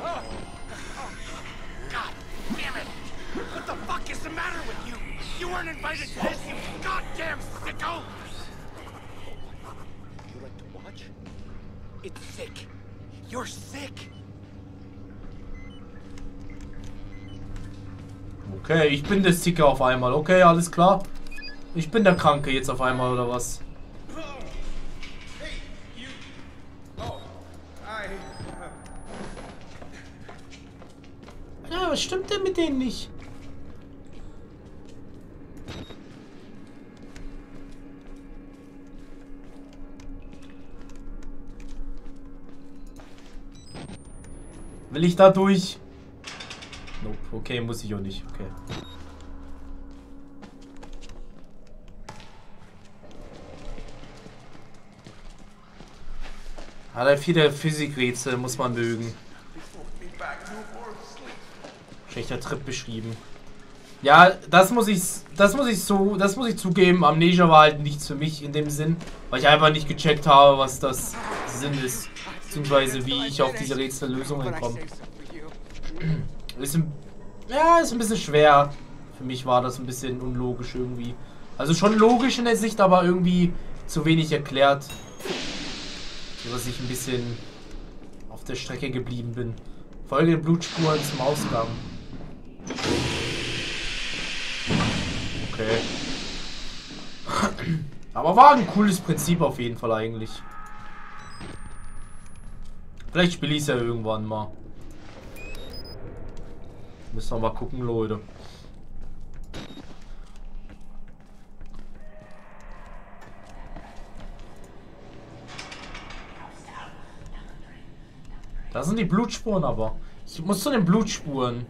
Speaker 3: damn it! What the fuck is the matter with you? You weren't invited to this, you goddamn sicko! You like to watch? It's sick. You're sick.
Speaker 1: Okay, ich bin der Sicke auf einmal. Okay, alles klar. Ich bin der Kranke jetzt auf einmal, oder was? Ja, was stimmt denn mit denen nicht? Will ich da durch? Nope. Okay, muss ich auch nicht. Okay. Hat viele Physikrätsel, muss man mögen. Schlechter Trip beschrieben. Ja, das muss ich zugeben. Amnesia war halt nichts für mich in dem Sinn, weil ich einfach nicht gecheckt habe, was das Sinn ist, beziehungsweise wie ich auf diese Rätsellösungen komme. Ist ein bisschen schwer. Für mich war das ein bisschen unlogisch irgendwie. Also schon logisch in der Sicht, aber irgendwie zu wenig erklärt, sodass ich ein bisschen auf der Strecke geblieben bin. Folge Blutspuren zum Ausgang. Okay. Aber war ein cooles Prinzip auf jeden Fall eigentlich. Vielleicht spiele ich es ja irgendwann mal. Müssen wir mal gucken, Leute. Da sind die Blutspuren aber. Ich muss zu den Blutspuren.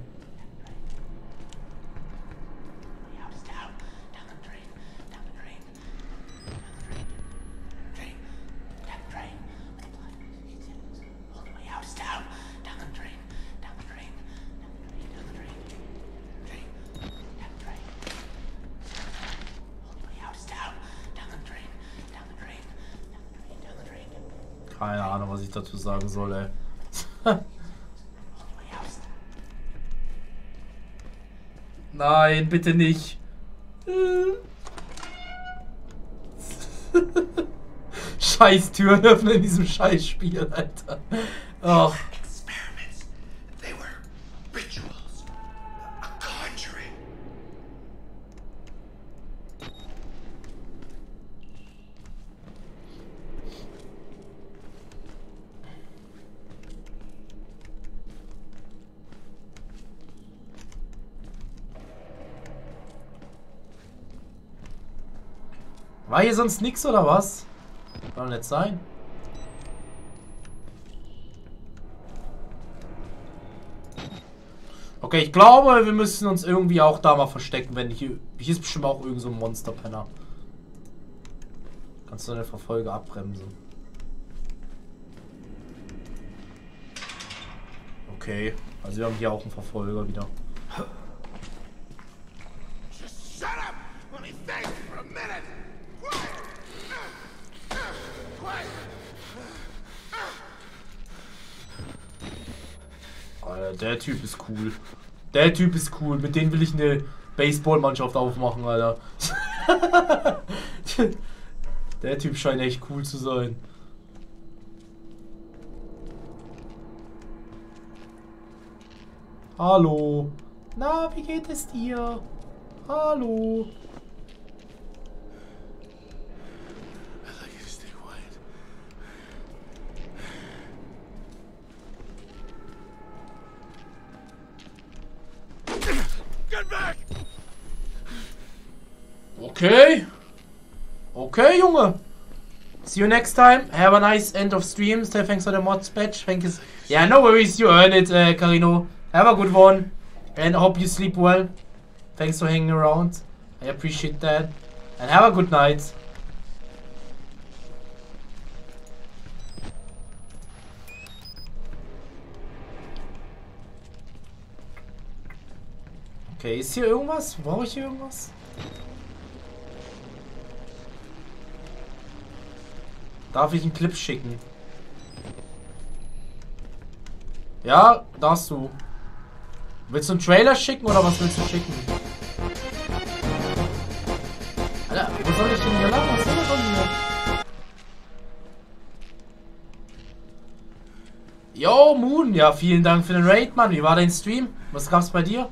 Speaker 1: Keine Ahnung, was ich dazu sagen soll, ey. Nein, bitte nicht. Scheiß Türen öffnen in diesem Scheißspiel, Alter. Ach.
Speaker 3: Experiments. They were rituals. A conjuring.
Speaker 1: War hier sonst nix oder was? Soll nicht sein. Okay, ich glaube, wir müssen uns irgendwie auch da mal verstecken, wenn hier ist bestimmt auch irgend so ein Monsterpenner. Kannst du eine Verfolger abbremsen? Okay, also wir haben hier auch einen Verfolger wieder.
Speaker 3: Just shut up! Let me think for a minute!
Speaker 1: Alter, der Typ ist cool. Der Typ ist cool. Mit dem will ich eine Baseballmannschaft aufmachen, Alter. Der Typ scheint echt cool zu sein. Hallo. Na, wie geht es dir? Hallo.
Speaker 3: I'd like you to stay quiet. Get back!
Speaker 1: Okay. Okay, Junge. See you next time. Have a nice end of stream. Say thanks for the mods patch. Thank you. Yeah, no worries. You earned it, Carino. Have a good one. And I hope you sleep well. Thanks for hanging around. I appreciate that. And have a good night. Okay, ist hier irgendwas? Brauche ich hier irgendwas? Darf ich einen Clip schicken? Ja, darfst du. Willst du einen Trailer schicken oder was willst du schicken? Alter, wo soll ich denn hier lang? Was will ich von mir? Yo, Moon. Ja, vielen Dank für den Raid, Mann. Wie war dein Stream? Was gab's bei dir?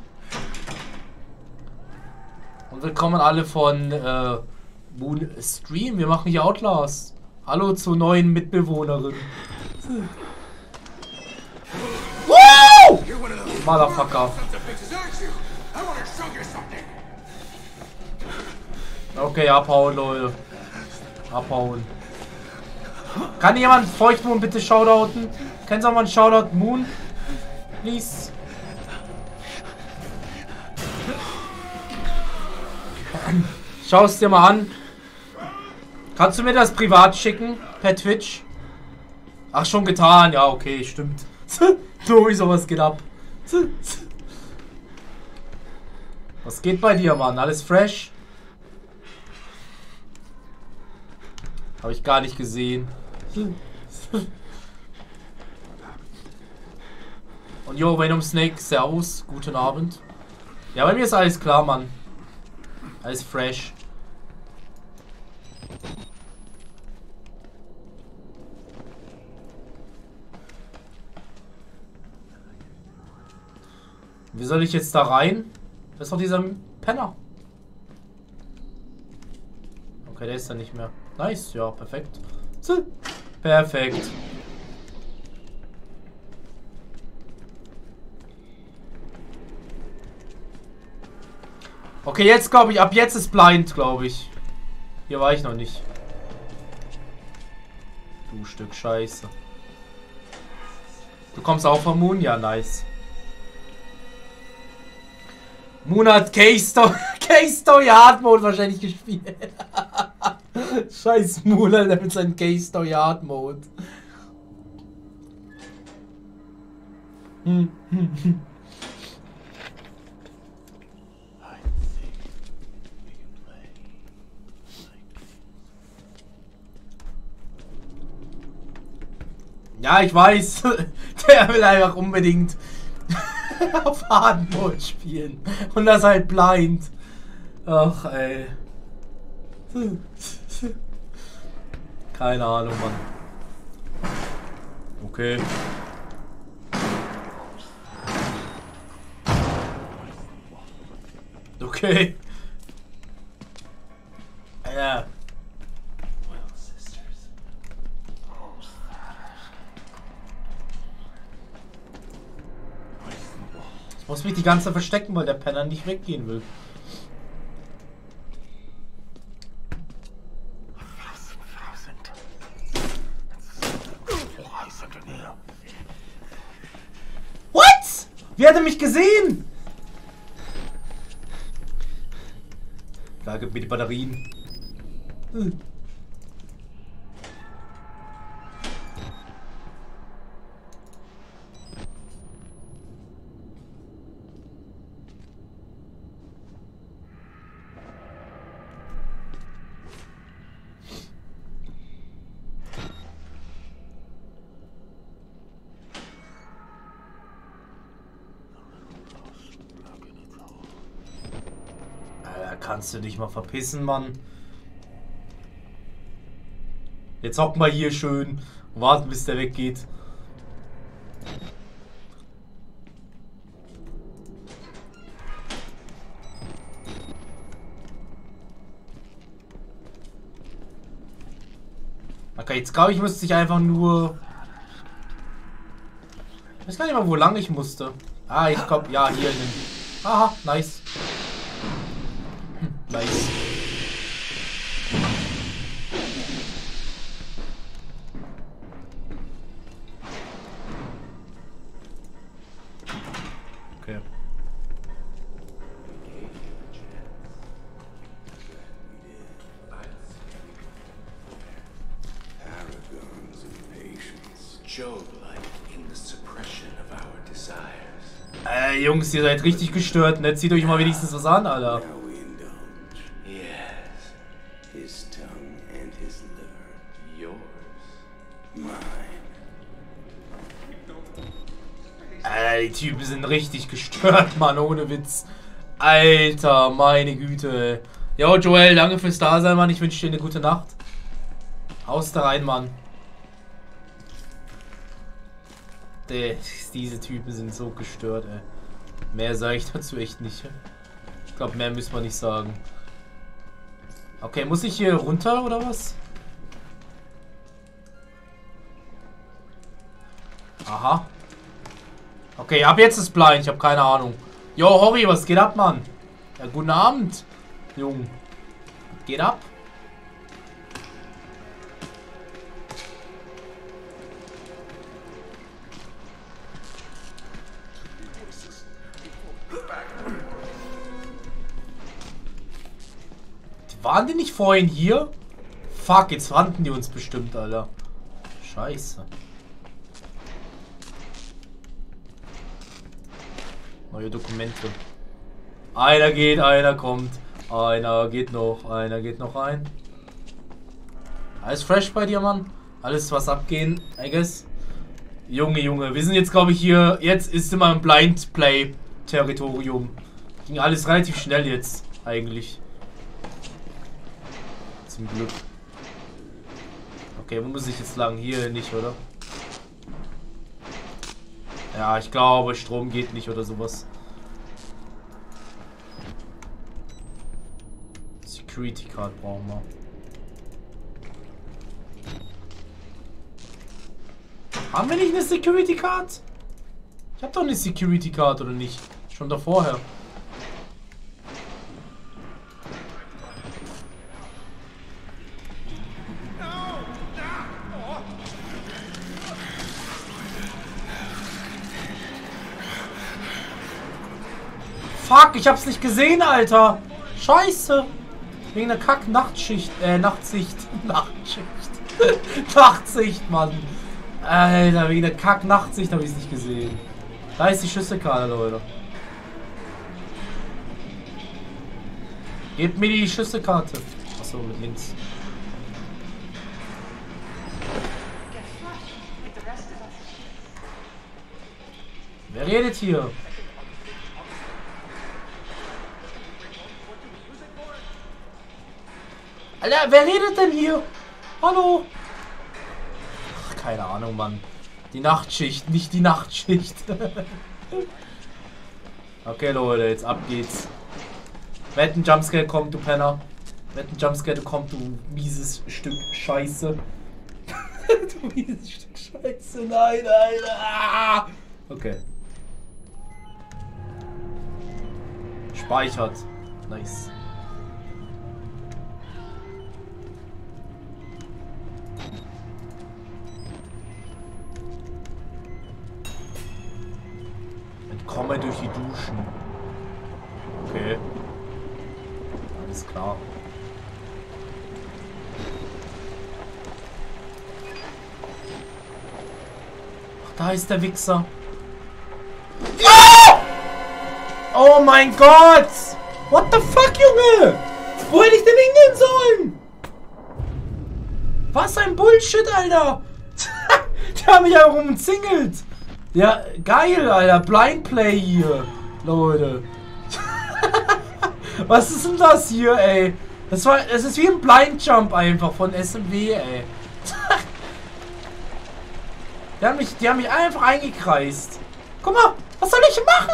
Speaker 1: Und willkommen alle von Moon Stream. Wir machen hier Outlaws. Hallo zur neuen Mitbewohnerin. Woo! Motherfucker. Okay, abhauen, Leute. Abhauen. Kann jemand Feuchtmoon bitte shoutouten? Kennst du auch mal einen Shoutout Moon? Please. Schau es dir mal an. Kannst du mir das privat schicken? Per Twitch? Ach, schon getan. Ja, okay, stimmt. Tobi, sowas geht ab. Was geht bei dir, Mann? Alles fresh? Habe ich gar nicht gesehen. Und yo, Venom Snake, servus. Guten Abend. Ja, bei mir ist alles klar, Mann. Alles fresh. Wie soll ich jetzt da rein? Das ist doch dieser Penner. Okay, der ist da nicht mehr. Nice, ja, perfekt. Perfekt. Okay, jetzt glaube ich, ab jetzt ist blind, glaube ich. Hier war ich noch nicht. Du Stück Scheiße. kommst auch von Moon? Ja, nice. Moon hat K-Story Hard Mode wahrscheinlich gespielt. Scheiß Moon, Alter, mit seinem K-Story Hard Mode. Ja, ich weiß. Der will einfach unbedingt auf Hard Mode spielen. Und das halt blind. Ach, ey. Keine Ahnung, Mann. Okay. Okay. Ja. Ich muss mich die ganze Zeit verstecken, weil der Penner nicht weggehen will. What? Wie hat er mich gesehen? Da gibt mir die Batterien. Kannst du dich mal verpissen, Mann? Jetzt hocken wir hier schön und warten, bis der weggeht. Okay, jetzt glaube ich, müsste ich einfach nur... Ich weiß gar nicht mal, wo lang ich musste. Ah, ich komm... Ja, hier in den... Aha, nice. Nice. Okay.
Speaker 3: Arrogance and patience. Job-like in the suppression of our desires.
Speaker 1: Jungs, ihr seid richtig gestört, ne? Zieht euch mal wenigstens was an, Alter. Die Typen sind richtig gestört, Mann, ohne Witz. Alter, meine Güte. Jo, Joel, danke fürs Dasein, Mann. Ich wünsche dir eine gute Nacht. Haus da rein, Mann. Diese Typen sind so gestört, ey. Mehr sage ich dazu echt nicht. Ich glaube, mehr müssen wir nicht sagen. Okay, muss ich hier runter, oder was? Aha. Okay, ab jetzt ist blind. Ich habe keine Ahnung. Jo, Horry, was geht ab, Mann? Ja, guten Abend, Jung. Geht ab? Waren die nicht vorhin hier? Fuck, jetzt fanden die uns bestimmt, Alter. Scheiße. Neue Dokumente. Einer geht, einer kommt. Einer geht noch rein. Alles fresh bei dir, Mann? Alles was abgehen, I guess. Junge, wir sind jetzt, glaube ich, hier. Jetzt ist immer im Blind Play Territorium. Ging alles relativ schnell jetzt, eigentlich. Zum Glück. Okay, wo muss ich jetzt lang? Hier nicht, oder? Ja, ich glaube, Strom geht nicht oder sowas. Security Card brauchen wir. Haben wir nicht eine Security Card? Ich habe doch eine Security Card, oder nicht? Schon davorher. Fuck, ich hab's nicht gesehen, Alter. Scheiße. Wegen der Kack-Nachtschicht. Nachtsicht. Nachtschicht. Nachtsicht, Mann. Alter, wegen der Kack-Nachtsicht habe ich es nicht gesehen. Da ist die Schlüsselkarte, Leute. Gebt mir die Schlüsselkarte. Achso, mit links. Wer redet hier? Alter, wer redet denn hier? Hallo? Ach, keine Ahnung, Mann. Die Nachtschicht, nicht die Nachtschicht. Okay, Leute, jetzt ab geht's. Wetten, Jumpscare kommt, du Penner. Wetten, Jumpscare kommt, du mieses Stück Scheiße. Du mieses Stück Scheiße, nein, nein. Ah! Okay. Speichert. Nice. Entkomme durch die Duschen. Okay. Alles klar. Ach, da ist der Wichser. Oh! Oh mein Gott! What the fuck, Junge? Wo hätte ich denn hingehen sollen? Was ein Bullshit, Alter! Die haben mich ja umzingelt. Ja, geil, Alter. Blind Play hier, Leute. Was ist denn das hier, ey? Es ist wie ein Blind Jump einfach von SMW, ey. Die haben mich einfach eingekreist. Guck mal, was soll ich machen?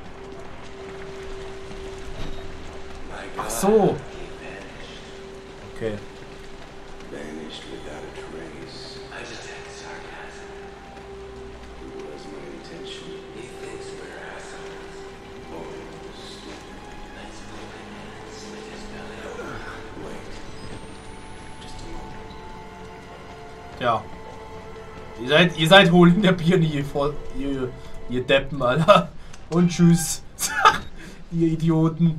Speaker 1: Ach so. Okay. Ja. Ihr seid wohl in der Birne, ihr Deppen, Alter. Und tschüss. Ihr Idioten.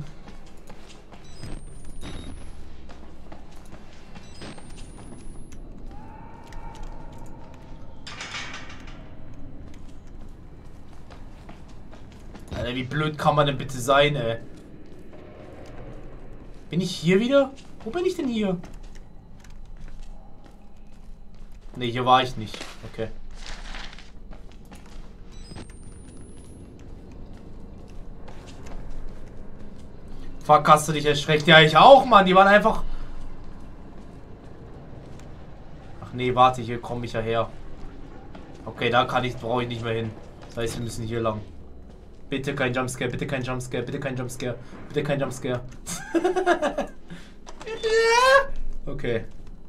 Speaker 1: Alter, wie blöd kann man denn bitte sein, ey? Bin ich hier wieder? Wo bin ich denn hier? Ne, hier war ich nicht. Okay. Fuck, hast du dich erschreckt? Ja, ich auch, Mann. Die waren einfach... Ach nee, warte, hier komme ich ja her. Okay, da brauche ich nicht mehr hin. Das heißt, wir müssen hier lang. Bitte kein Jumpscare, bitte kein Jumpscare, bitte kein Jumpscare, bitte kein Jumpscare. Okay.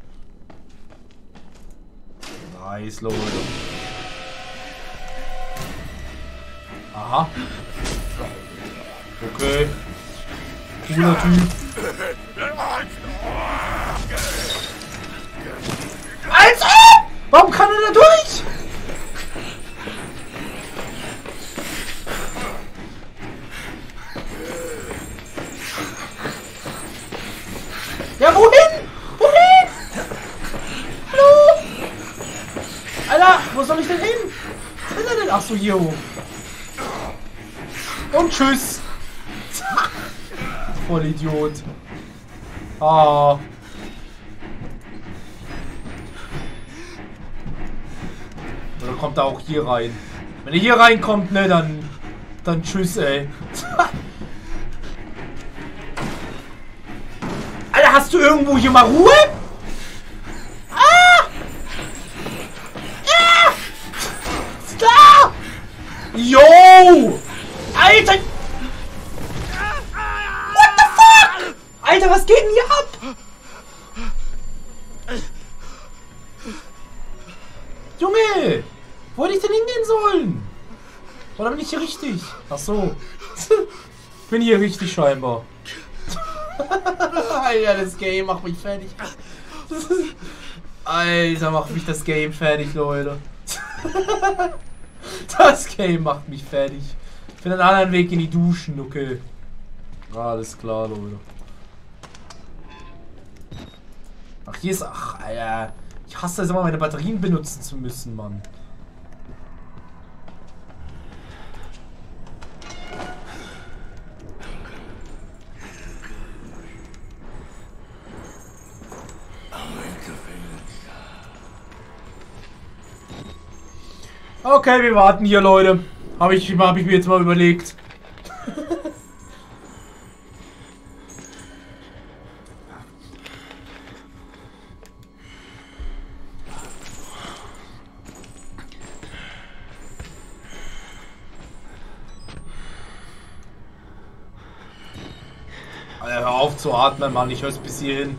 Speaker 1: Nice, Leute. Aha. Okay. Cooler Typ. Alter! Warum kann er da durch? Ja, wohin? Wohin? Hallo? Alter, wo soll ich denn hin? Was ist er denn? Achso, hier hoch. Und tschüss. Voll Idiot. Ah. Oder kommt er auch hier rein? Wenn er hier reinkommt, ne, dann tschüss, ey. Alter, hast du irgendwo hier mal Ruhe? Ah! Ah! Da! Yo! Alter! What the fuck? Alter, was geht denn hier ab? Junge! Wo hätte ich denn hingehen sollen? Oder bin ich hier richtig? Ach so. Ich bin hier richtig scheinbar. Alter, das Game macht mich fertig. Alter, macht mich das Game fertig, Leute. Das Game macht mich fertig. Ich finde einen anderen Weg in die Duschen, okay. Alles klar, Leute. Ach, hier ist... Ach, Alter. Ich hasse es immer, meine Batterien benutzen zu müssen, Mann. Okay, wir warten hier, Leute. Hab ich mir jetzt mal überlegt. Alter, hör auf zu atmen, Mann. Ich hör's bis hierhin.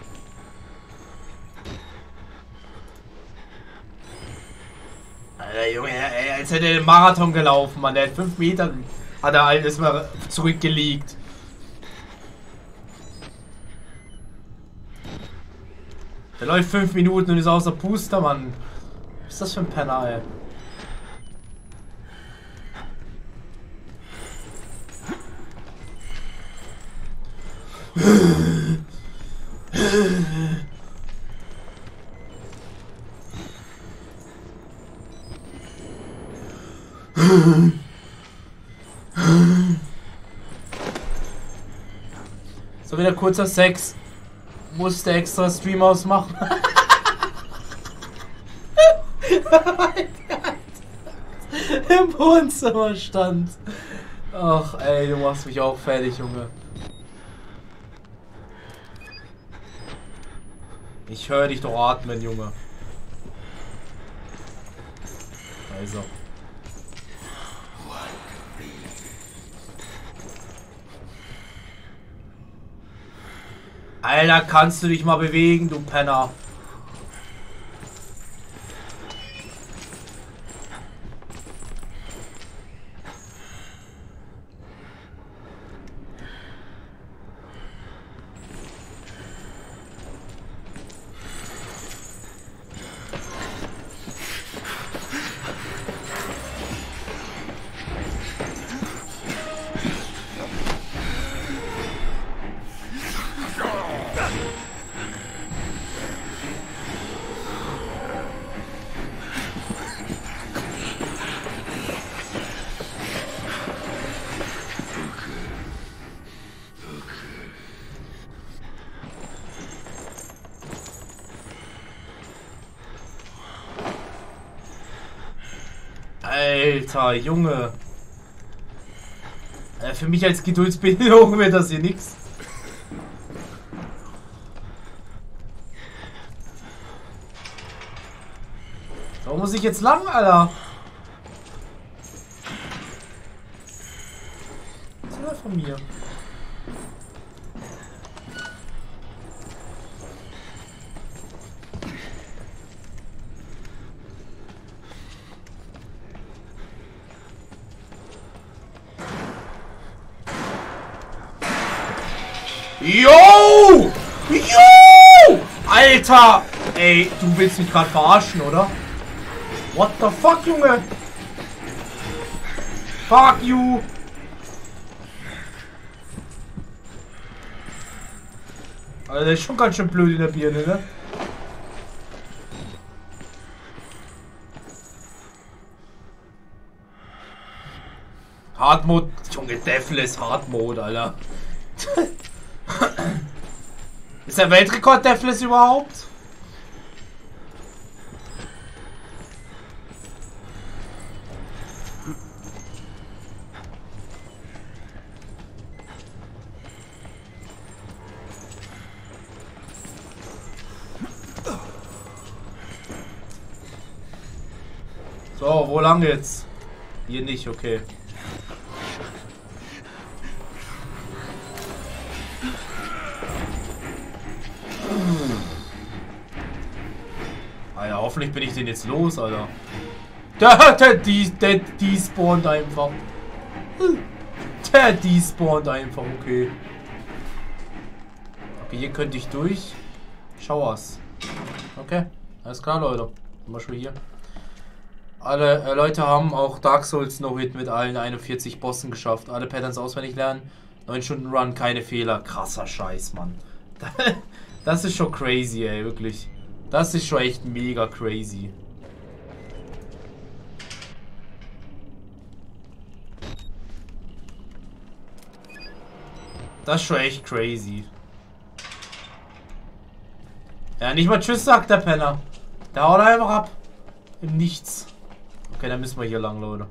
Speaker 1: Alter, Junge, ey, als hätte er den Marathon gelaufen, Mann. Der hat 5 Meter, hat er alles mal zurückgelegt. Der läuft 5 Minuten und ist außer Puster, Mann. Was ist das für ein Penner, ey? So, wieder kurzer Sex. Musste extra Stream ausmachen. Im Wohnzimmer stand. Ach ey, du machst mich auch fertig, Junge. Ich höre dich doch atmen, Junge. Also. Alter, kannst du dich mal bewegen, du Penner? Alter, Junge. Für mich als Geduldsbehinderung wäre das hier nichts. Warum muss ich jetzt lang, Alter? Was will er von mir? Yo! Yo! Alter! Ey, du willst mich gerade verarschen, oder? What the fuck, Junge? Fuck you! Alter, der ist schon ganz schön blöd in der Birne, ne? Hard Mode, Junge, Deathless Hard Mode, Alter. Ist der Weltrekord Deathless überhaupt? So, wo lang jetzt? Hier nicht, okay. Alter, hoffentlich bin ich den jetzt los, Alter. Der despawnt einfach. Der despawnt einfach, okay. Okay, hier könnte ich durch. Schauers. Okay, alles klar, Leute. Sind wir schon hier. Alle Leute haben auch Dark Souls No-Hit mit allen 41 Bossen geschafft. Alle Patterns auswendig lernen. 9 Stunden Run, keine Fehler. Krasser Scheiß, Mann. Das ist schon crazy, ey, wirklich. Das ist schon echt mega crazy. Das ist schon echt crazy. Ja, nicht mal Tschüss sagt der Penner. Der haut einfach ab. Im Nichts. Okay, dann müssen wir hier lang, Leute.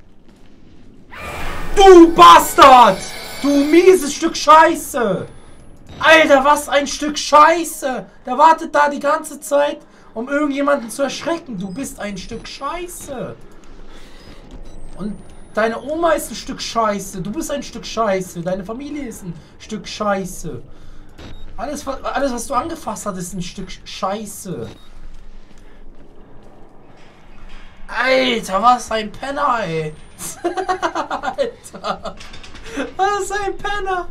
Speaker 1: Du Bastard! Du mieses Stück Scheiße! Alter, was ein Stück Scheiße! Der wartet da die ganze Zeit, um irgendjemanden zu erschrecken. Du bist ein Stück Scheiße. Und deine Oma ist ein Stück Scheiße. Du bist ein Stück Scheiße. Deine Familie ist ein Stück Scheiße. Alles, was du angefasst hast, ist ein Stück Scheiße. Alter, was ein Penner, ey. Alter. Was ein Penner.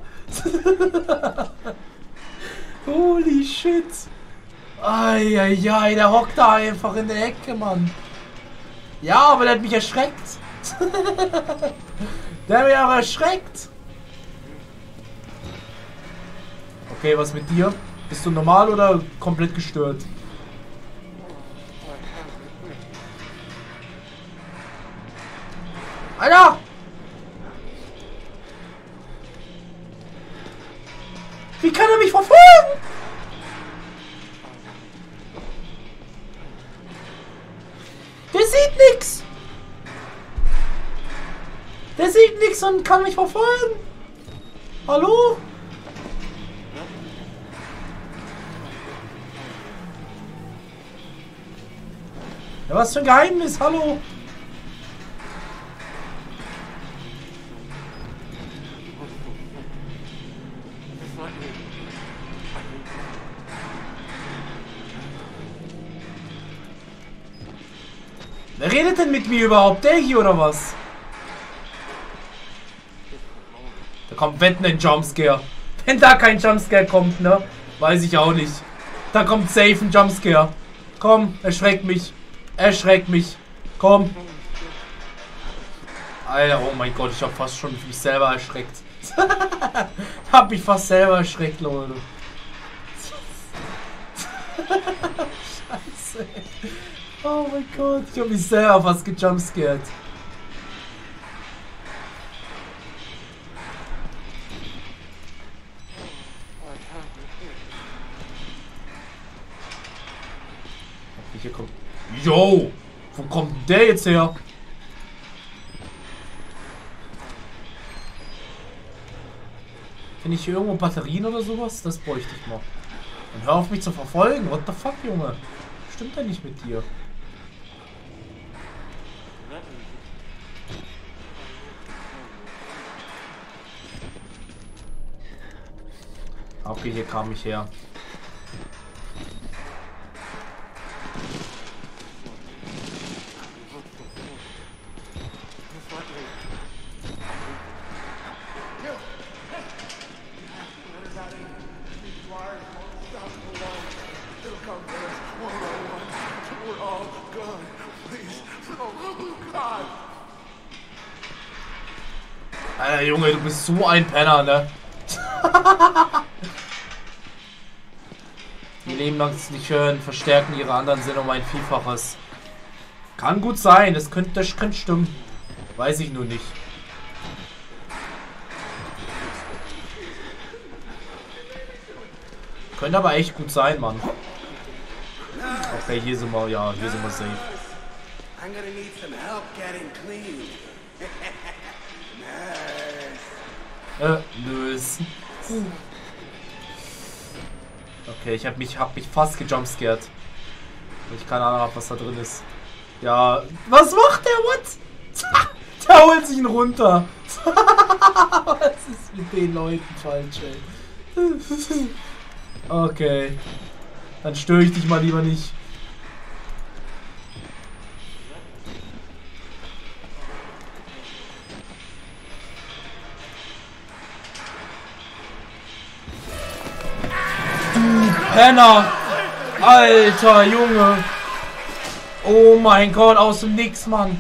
Speaker 1: Holy shit. Eieiei, der hockt da einfach in der Ecke, Mann. Ja, aber der hat mich erschreckt. Der hat mich aber erschreckt. Okay, was mit dir? Bist du normal oder komplett gestört? Alter! Wie kann er mich verfolgen? Der sieht nichts. Der sieht nichts und kann mich verfolgen. Hallo? Ja, was für ein Geheimnis? Hallo? Wer redet denn mit mir überhaupt? Der hier oder was? Da kommt wetten ein Jumpscare. Wenn da kein Jumpscare kommt, ne? Weiß ich auch nicht. Da kommt safe ein Jumpscare. Komm, erschreck mich. Erschreck mich. Komm. Alter, oh mein Gott, ich hab fast schon mich selber erschreckt. Hab mich fast selber erschreckt, Leute. Scheiße. Oh mein Gott, ich hab mich selber fast gejumpscared. Okay, hier kommt... Yo! Wo kommt denn der jetzt her? Finde ich hier irgendwo Batterien oder sowas? Das bräuchte ich mal. Und hör auf mich zu verfolgen. What the fuck, Junge? Stimmt denn nicht mit dir? Okay, hier kam ich her. Alter, Junge, du bist so ein Penner, ne? Die Leben lang es nicht hören, verstärken ihre anderen Sinne um ein Vielfaches. Kann gut sein, das könnte stimmen. Weiß ich nur nicht. Könnte aber echt gut sein, Mann. Okay, hier sind wir, ja, hier sind wir safe.
Speaker 3: I'm gonna need some help getting clean.
Speaker 1: Nice. Okay, ich hab mich fast gejumpscared. Ich keine Ahnung habe, was da drin ist. Ja, was macht der? What? Der holt sich ihn runter. Was ist mit den Leuten falsch, ey? Okay. Dann störe ich dich mal lieber nicht. Penner! Alter, Junge! Oh mein Gott, aus dem Nix, Mann!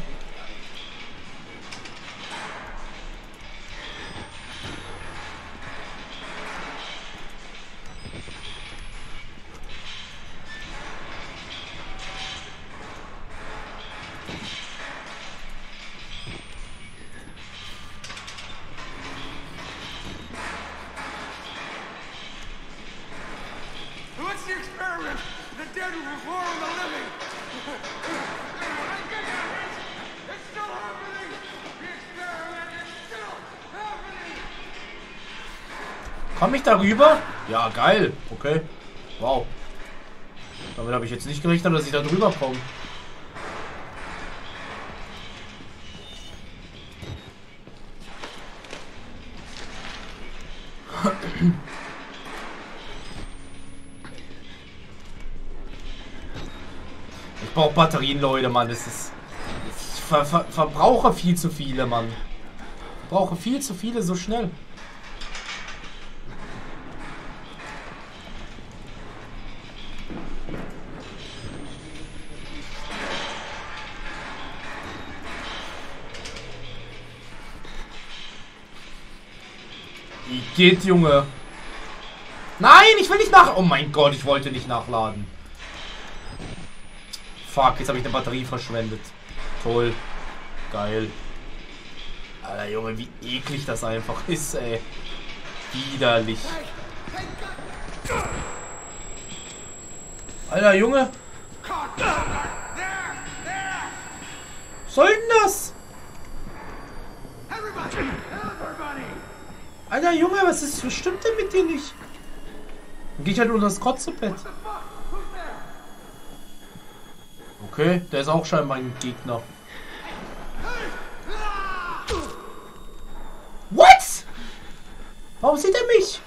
Speaker 1: Komme ich darüber? Ja, geil. Okay. Wow. Damit habe ich jetzt nicht gerechnet, dass ich da drüber komme. Ich brauche Batterien, Leute, Mann. Das ist... Ich verbrauche viel zu viele, Mann. Ich brauche viel zu viele so schnell. Wie geht, Junge? Nein, ich will nicht nach... Oh mein Gott, ich wollte nicht nachladen. Fuck, jetzt habe ich eine Batterie verschwendet. Toll. Geil. Alter, Junge, wie eklig das einfach ist, ey. Widerlich. Alter, Junge. Was soll denn das? Alter, Junge, was stimmt denn mit dir nicht? Dann geh ich halt unter das Kotzebett. Okay, der ist auch scheinbar ein Gegner. What? Warum sieht er mich?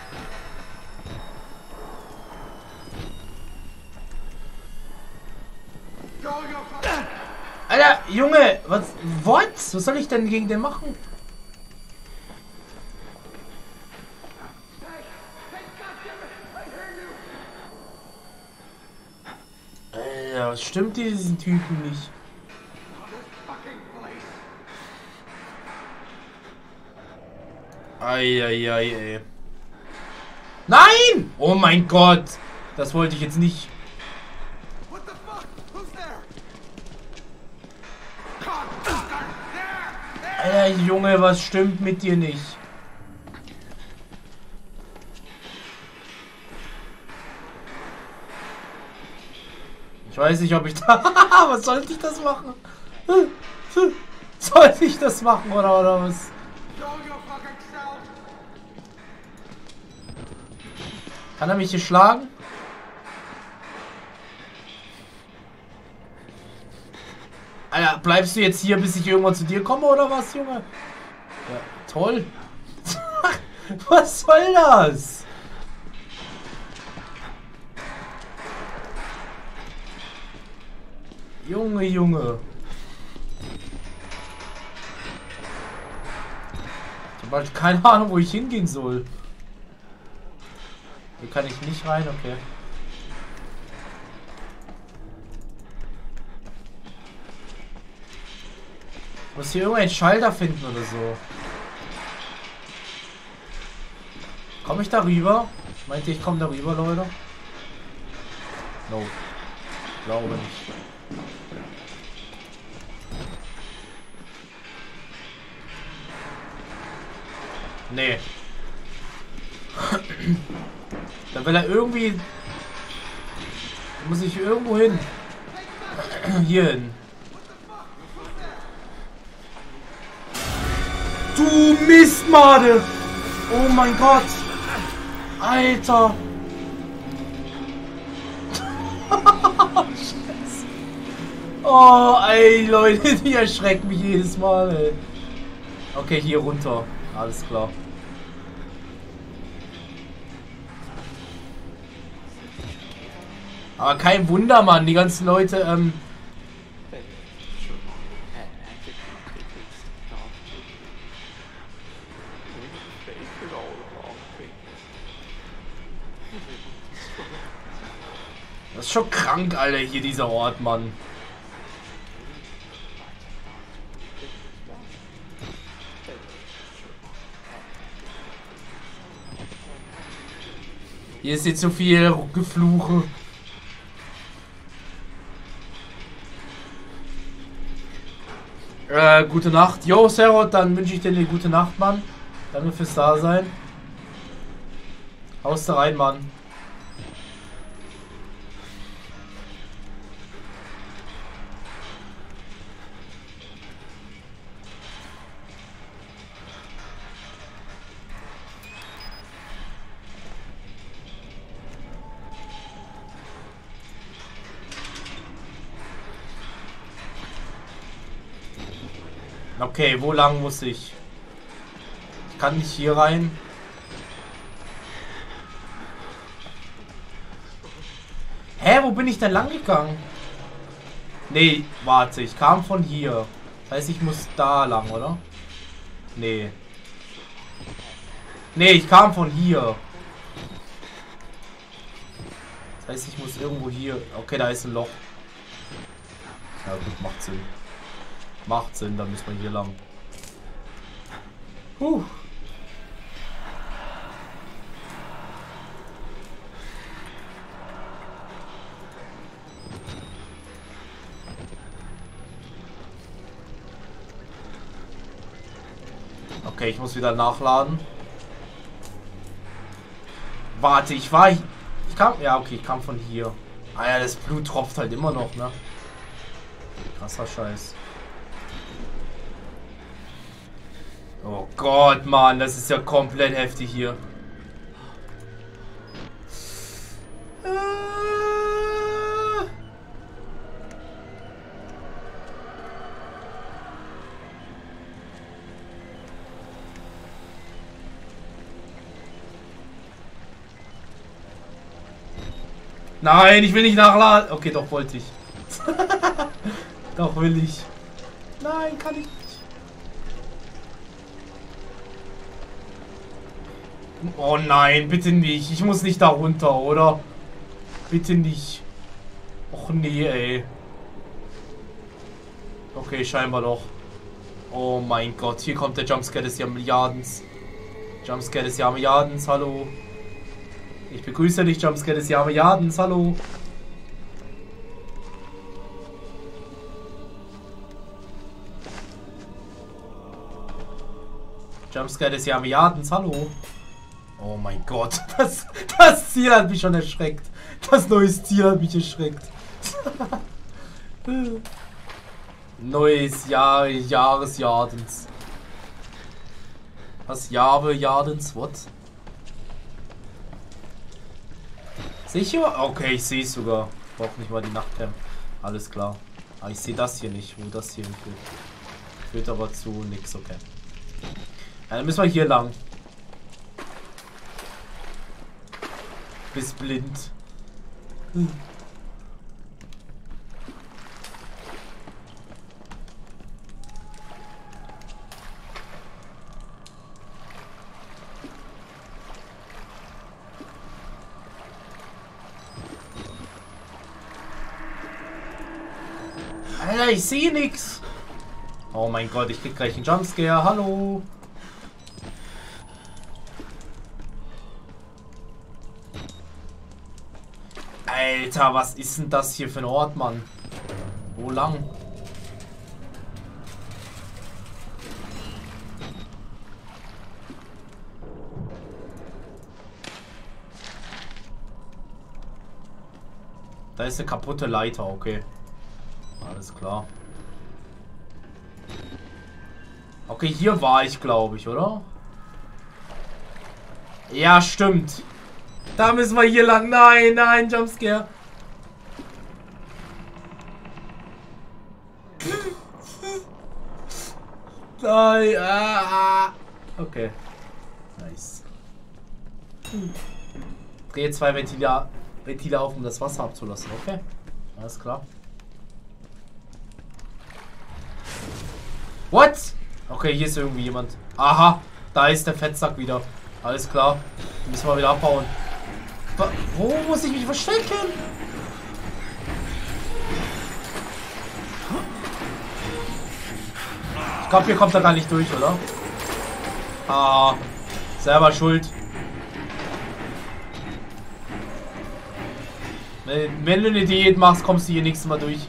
Speaker 1: Alter, Junge, was? What? Was soll ich denn gegen den machen? Alter, was stimmt diesen Typen nicht? Eieiei, ey. Nein! Oh mein Gott! Das wollte ich jetzt nicht. Alter, Junge, was stimmt mit dir nicht? Ich weiß nicht, ob ich da... Was sollte ich das machen? Sollte ich das machen oder was? Kann er mich hier schlagen? Alter, bleibst du jetzt hier, bis ich irgendwann zu dir komme oder was, Junge? Ja, toll. Was soll das? Junge, Junge. Ich habe halt keine Ahnung, wo ich hingehen soll. Hier kann ich nicht rein, okay. Ich muss hier irgendeinen Schalter finden oder so. Komme ich da rüber? Meint ihr, ich komme da rüber, Leute? No. Glaube nicht. Nee. Dann will er irgendwie... Muss ich irgendwo hin. Hier hin. Du Mistmade! Oh mein Gott! Alter! Scheiße. Oh, ey, Leute, die erschrecken mich jedes Mal, ey. Okay, hier runter. Alles klar. Aber kein Wunder, Mann. Die ganzen Leute, Das ist schon krank, Alter, hier dieser Ort, Mann. Hier ist jetzt so viel Gefluche. Gute Nacht. Jo, Serot, dann wünsche ich dir eine gute Nacht, Mann. Danke fürs Dasein. Haust da rein, Mann. Okay, wo lang muss ich? Ich kann nicht hier rein. Hä, wo bin ich denn lang gegangen? Nee, warte, ich kam von hier. Das heißt, ich muss da lang, oder? Nee. Nee, ich kam von hier. Das heißt, ich muss irgendwo hier... Okay, da ist ein Loch. Ja gut, macht Sinn. Macht Sinn, dann müssen wir hier lang. Okay, ich muss wieder nachladen. Warte, ich kam... Ja, okay, ich kam von hier. Ah ja, das Blut tropft halt immer noch, ne? Krasser Scheiß. Oh Gott, Mann, das ist ja komplett heftig hier. Nein, ich will nicht nachladen. Okay, doch wollte ich. Doch will ich. Nein, kann ich nicht. Oh nein, bitte nicht. Ich muss nicht da runter, oder? Bitte nicht. Och nee, ey. Okay, scheinbar doch. Oh mein Gott, hier kommt der Jumpscare des Jahrmilliardens. Jumpscare des Jahrmilliardens, hallo. Ich begrüße dich, Jumpscare des Jahrmilliardens, hallo. Jumpscare des Jahrmilliardens, hallo. Oh mein Gott, das Ziel hat mich schon erschreckt. Das neue Ziel hat mich erschreckt. Neues Jahr, Jahresjardens. Was? Jahresjardens, what? Sicher? Okay, ich sehe es sogar. Ich brauche nicht mal die Nachtcam. Alles klar. Aber ich sehe das hier nicht, wo das hier hinführt. Führt aber zu nix, okay. Ja, dann müssen wir hier lang. Bis blind. Alter, ich sehe nichts. Oh mein Gott, ich krieg gleich einen Jumpscare. Hallo. Alter, was ist denn das hier für ein Ort, Mann? Wo lang? Da ist eine kaputte Leiter, okay. Alles klar. Okay, hier war ich, glaube ich, oder? Ja, stimmt. Da müssen wir hier lang. Nein, nein, Jumpscare. Nein. Okay. Nice. Drehe 2 Ventile auf, um das Wasser abzulassen. Okay. Alles klar. What? Okay, hier ist irgendwie jemand. Aha, da ist der Fettsack wieder. Alles klar. Müssen wir wieder abhauen. Wo muss ich mich verstecken? Ich glaube, hier kommt er gar nicht durch, oder? Ah, selber schuld. Wenn du eine Diät machst, kommst du hier nächstes Mal durch.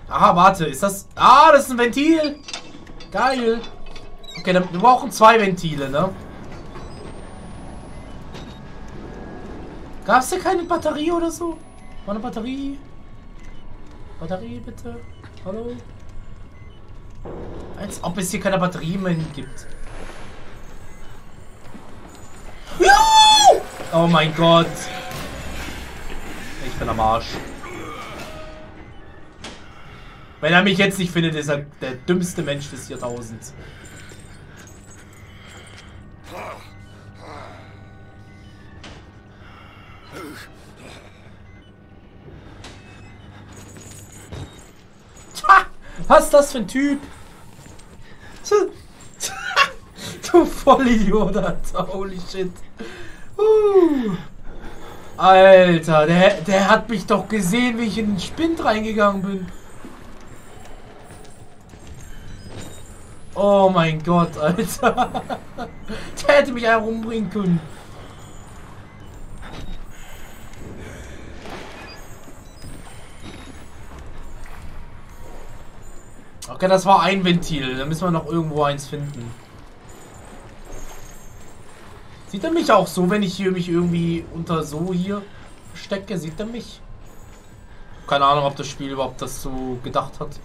Speaker 1: Aha, warte, ist das... Ah, das ist ein Ventil. Geil. Okay, dann, wir brauchen 2 Ventile, ne? Gab es hier keine Batterie oder so? War eine Batterie? Batterie, bitte. Hallo? Als ob es hier keine Batterie mehr gibt. Juhu! Oh mein Gott. Ich bin am Arsch. Wenn er mich jetzt nicht findet, ist er der dümmste Mensch des Jahrtausends. Tja, was ist das für ein Typ? Du Vollidiot, Alter. Holy shit. Alter, der hat mich doch gesehen, wie ich in den Spind reingegangen bin. Oh mein Gott, Alter. Der hätte mich einfach umbringen können. Okay, das war ein Ventil. Da müssen wir noch irgendwo eins finden. Sieht er mich auch so, wenn ich hier mich irgendwie unter so hier stecke? Sieht er mich? Keine Ahnung, ob das Spiel überhaupt das so gedacht hat.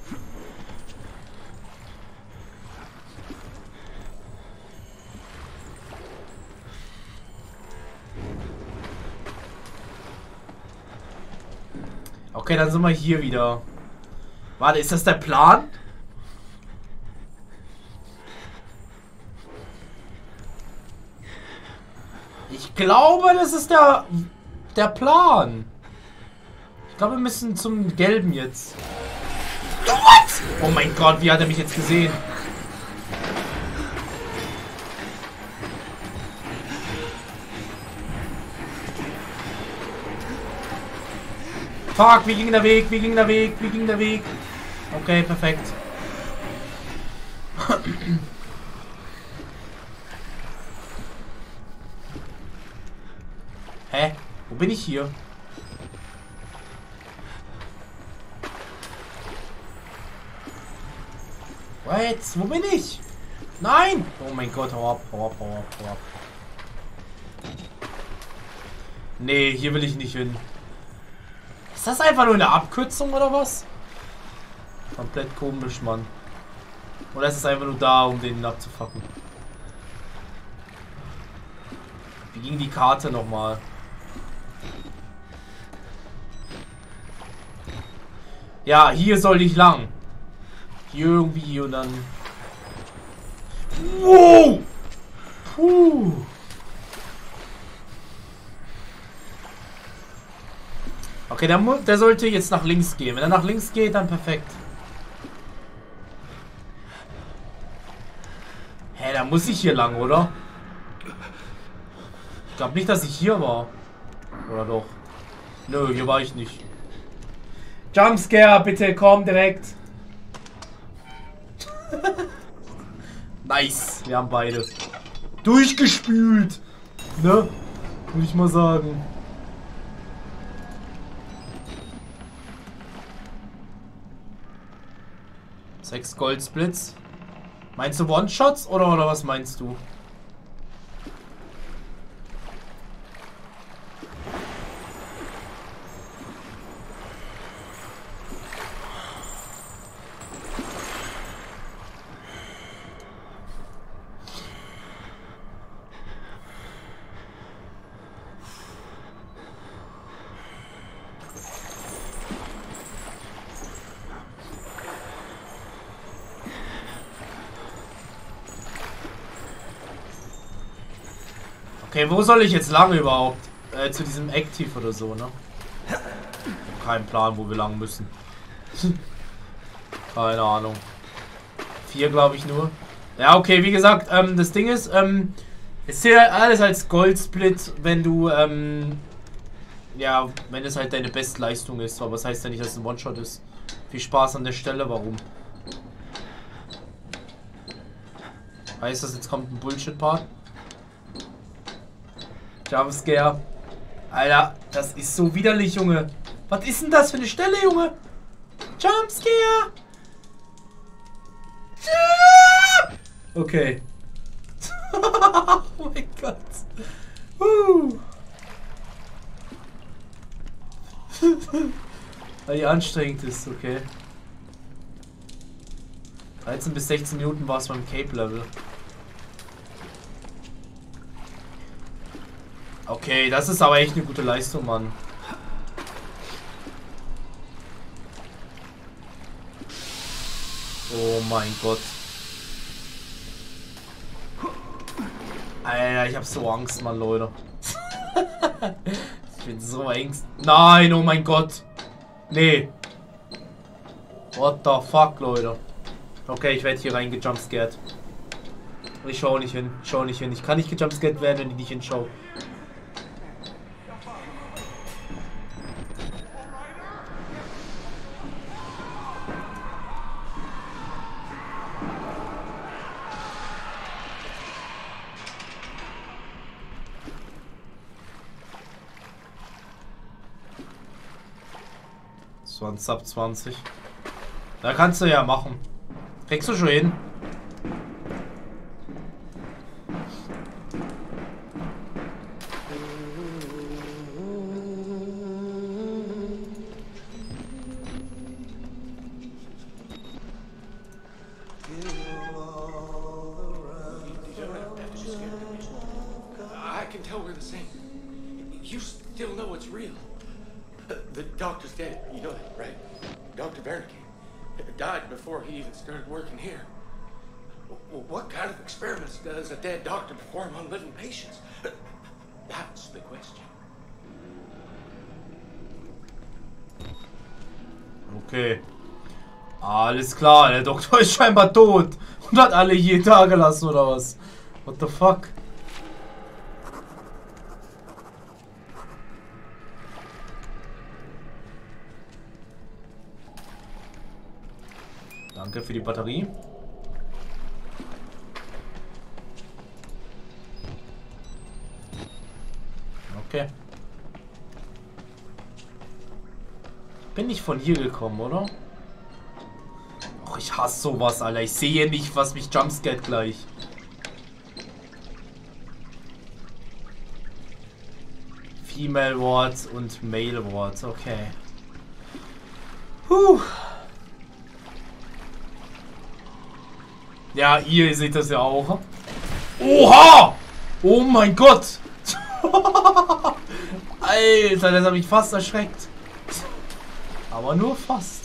Speaker 1: Okay, dann sind wir hier wieder. Warte, ist das der Plan? Ich glaube, das ist der Plan. Ich glaube, wir müssen zum Gelben jetzt. What? Oh mein Gott, wie hat er mich jetzt gesehen? Fuck, wie ging der Weg? Wie ging der Weg? Wie ging der Weg? Okay, perfekt. Hä? Wo bin ich hier? What? Wo bin ich? Nein! Oh mein Gott, hau ab, hau ab, hau ab, hau ab. Nee, hier will ich nicht hin. Ist das einfach nur eine Abkürzung oder was? Komplett komisch, Mann. Oder ist es einfach nur da, um den abzufacken? Wie ging die Karte nochmal? Ja, hier soll ich lang. Hier irgendwie und dann... Wow! Puh! Okay, der sollte jetzt nach links gehen. Wenn er nach links geht, dann perfekt. Hä, da muss ich hier lang, oder? Ich glaube nicht, dass ich hier war. Oder doch? Nö, hier war ich nicht. Jumpscare, bitte, komm direkt. Nice, wir haben beide durchgespült. Ne? Würde ich mal sagen. Sechs Goldsplits. Meinst du One-Shots oder was meinst du? Okay, wo soll ich jetzt lang überhaupt? Zu diesem Active oder so, ne? Kein Plan, wo wir lang müssen. Keine Ahnung. 4, glaube ich nur. Ja, okay, wie gesagt, das Ding ist, es zählt alles als Goldsplit, wenn du, ja, wenn es halt deine Bestleistung ist. Aber das heißt ja nicht, dass es ein One-Shot ist. Viel Spaß an der Stelle, warum? Heißt das, jetzt kommt ein Bullshit-Part? Jumpscare. Alter, das ist so widerlich, Junge. Was ist denn das für eine Stelle, Junge? Jumpscare! Okay. Oh mein Gott. Weil die anstrengend ist, okay. 13 bis 16 Minuten war es beim Cape-Level. Okay, das ist aber echt eine gute Leistung, Mann. Oh mein Gott. Alter, ich hab so Angst, Mann, Leute. Ich bin so ängstlich. Nein, oh mein Gott. Nee. What the fuck, Leute. Okay, ich werde hier rein gejumpscared. Ich schau nicht hin. Ich schau nicht hin. Ich kann nicht gejumpscared werden, wenn ich nicht hinschaue. So ein Sub 20. Da kannst du ja machen. Kriegst du schon hin.
Speaker 3: I can tell we're the same. You still know it's real. The doctor's dead. You know that, right? Dr. Wernicke died before he even started working here. What kind of experiments does a dead doctor perform on living patients? That's the question.
Speaker 1: Okay. Alles klar, der Doktor ist scheinbar tot und hat alle hier da gelassen oder was? What the fuck? Danke für die Batterie. Okay. Bin nicht von hier gekommen, oder? Och, ich hasse sowas, Alter. Ich sehe nicht, was mich jumpscared gleich. Female Ward und Male Ward. Okay. Ja, ihr seht das ja auch. Oha! Oh mein Gott! Alter, das hat mich fast erschreckt. Aber nur fast.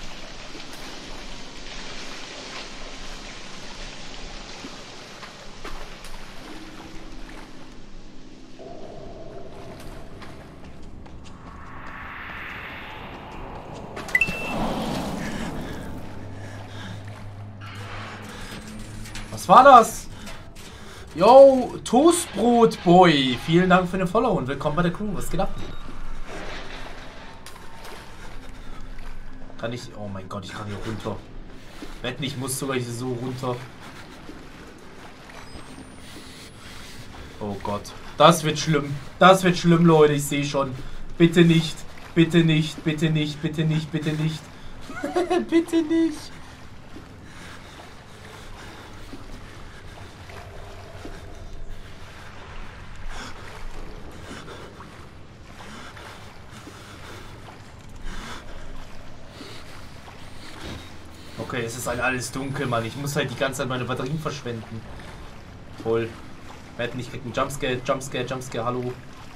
Speaker 1: Was war das? Yo, Toastbrot Boy. Vielen Dank für den Follow und willkommen bei der Crew. Was geht ab? Kann ich... Oh mein Gott, ich kann hier runter. Wetten, ich muss sogar hier so runter. Oh Gott. Das wird schlimm. Das wird schlimm, Leute. Ich sehe schon. Bitte nicht. Bitte nicht. Bitte nicht. Bitte nicht. Bitte nicht. Bitte nicht. Okay, es ist halt alles dunkel, Mann. Ich muss halt die ganze Zeit meine Batterien verschwenden. Toll. Wetten, ich krieg einen Jumpscare, Jumpscare, Jumpscare, hallo.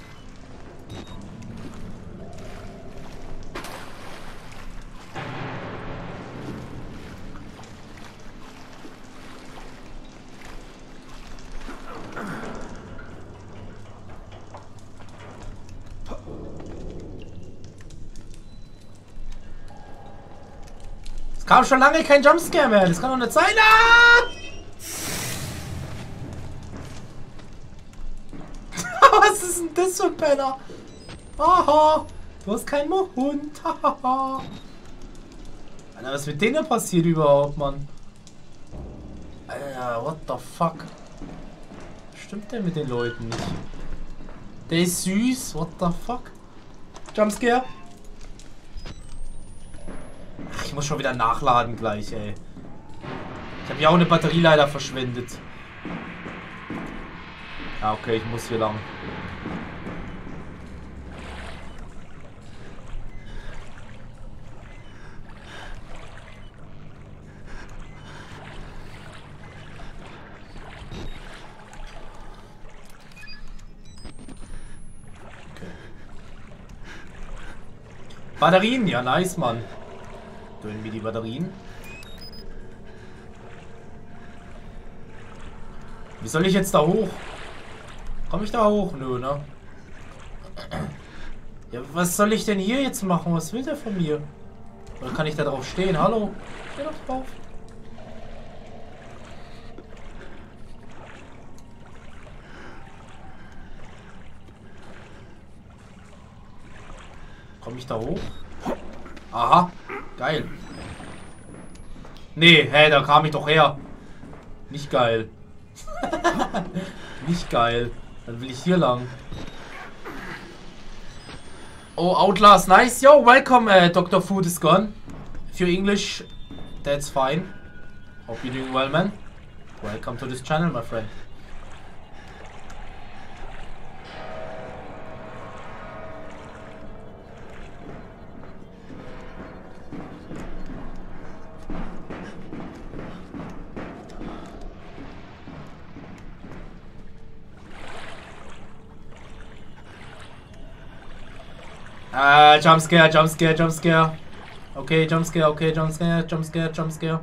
Speaker 1: Es kam schon lange kein Jumpscare mehr. Das kann doch nicht sein. Ah! Was ist denn das für ein Penner? Aha. Du hast keinen Hund. Hahaha. Alter, was mit denen passiert überhaupt, Mann? Alter, what the fuck? Was stimmt denn mit den Leuten nicht? Der ist süß. What the fuck? Jumpscare? muss schon wieder nachladen gleich, ey. Ich habe ja auch eine Batterie leider verschwendet. Ja, okay, ich muss hier lang. Batterien, ja nice, Mann. Dullen wir die Batterien. Wie soll ich jetzt da hoch? Komme ich da hoch? Nö, ne? Ja, was soll ich denn hier jetzt machen? Was will der von mir? Oder kann ich da drauf stehen? Hallo? Steh doch drauf. Komme ich da hoch? Aha. Geil. Nee, hä, da kam ich doch her. Nicht geil. Nicht geil. Dann will ich hier lang. Oh, Outlast, nice. Yo, welcome, Dr. Food is gone. If you're English, that's fine. Hope you're doing well, man. Welcome to this channel, my friend. Jump scare, jump scare, jump scare. Okay, jump scare, okay, jump scare, jump scare, jump scare.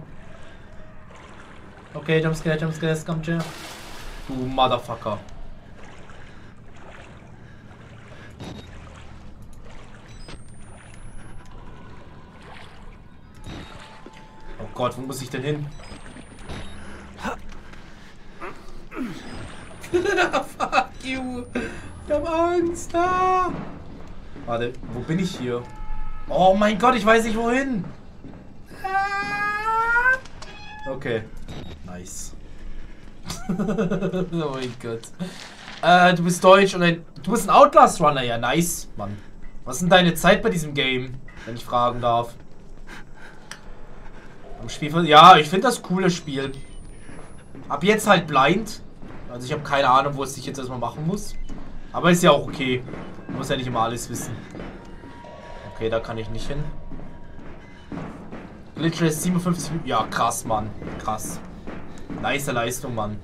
Speaker 1: Okay, jump scare, scum chair. Du Motherfucker. Oh Gott, wo muss ich denn hin? Fuck you. Ich hab Angst. Ah. Warte, wo bin ich hier? Oh mein Gott, ich weiß nicht wohin. Okay. Nice. Oh mein Gott. Du bist deutsch und du bist ein Outlast Runner. Ja, nice, Mann. Was ist denn deine Zeit bei diesem Game, wenn ich fragen darf? Am Spiel. Ja, ich finde das cooles Spiel. Ab jetzt halt blind. Also ich habe keine Ahnung, wo es ich jetzt erstmal machen muss. Aber ist ja auch okay. Man muss ja nicht immer alles wissen. Okay, da kann ich nicht hin. Glitch 57. Ja, krass, Mann. Krass. Nice Leistung, Mann.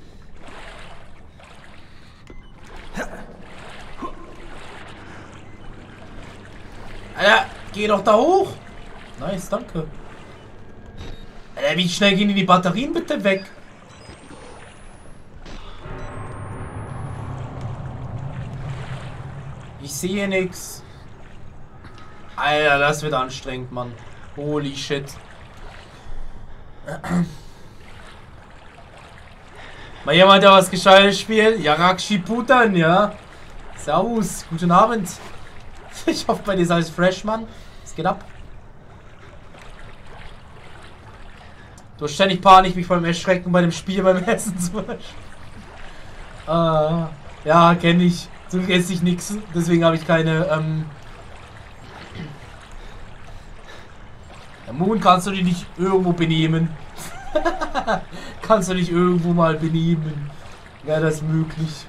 Speaker 1: Alter, geh doch da hoch. Nice, danke. Alter, wie schnell gehen die Batterien bitte weg? Ich sehe nix. Alter, das wird anstrengend, Mann. Holy shit. Mal jemand, der was Gescheites spielt? Yarakshi Putan, ja. Servus, guten Abend. Ich hoffe, bei dir ist alles fresh, Mann. Es geht ab. Du hast ständig Panik, mich beim Erschrecken bei dem Spiel beim Essen zum Beispiel. Ja, kenne ich. So esse ich nichts. Deswegen habe ich keine, Der Moon, kannst du dich nicht irgendwo benehmen? Kannst du dich irgendwo mal benehmen? Wäre das möglich?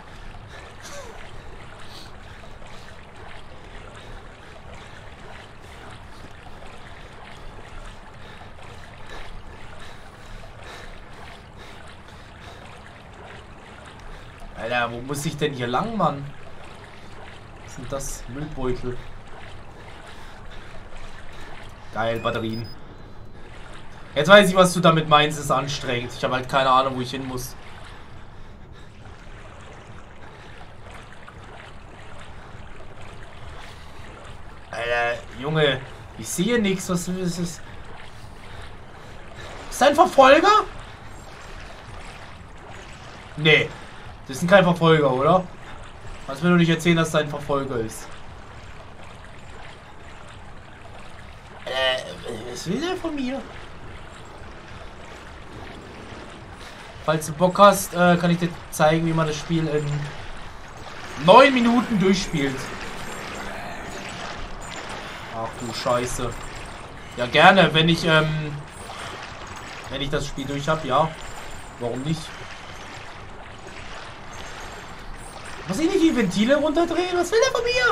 Speaker 1: Alter, wo muss ich denn hier lang, Mann? Was sind das? Müllbeutel. Geil, Batterien. Jetzt weiß ich, was du damit meinst, ist anstrengend. Ich habe halt keine Ahnung, wo ich hin muss. Alter, Junge, ich sehe nichts. Was ist es? Ist das ein Verfolger? Nee, das ist kein Verfolger, oder? Kannst mir doch nicht erzählen, dass das ein Verfolger ist. Was will der von mir? Falls du Bock hast, kann ich dir zeigen, wie man das Spiel in 9 Minuten durchspielt. Ach du Scheiße. Ja, gerne, wenn ich das Spiel durch habe, ja. Warum nicht? Muss ich nicht die Ventile runterdrehen? Was will der von mir?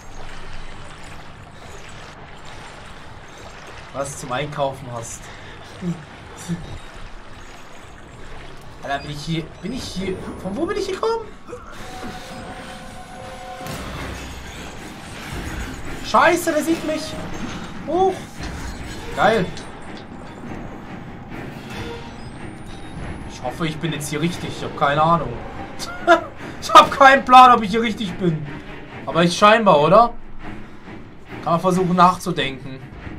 Speaker 1: Was du zum Einkaufen hast. Alter, bin ich hier? Von wo bin ich gekommen? Scheiße, der sieht mich. Hoch. Geil. Ich hoffe, ich bin jetzt hier richtig. Ich habe keine Ahnung. Ich habe keinen Plan, ob ich hier richtig bin. Aber ich scheinbar, oder? Kann man versuchen nachzudenken.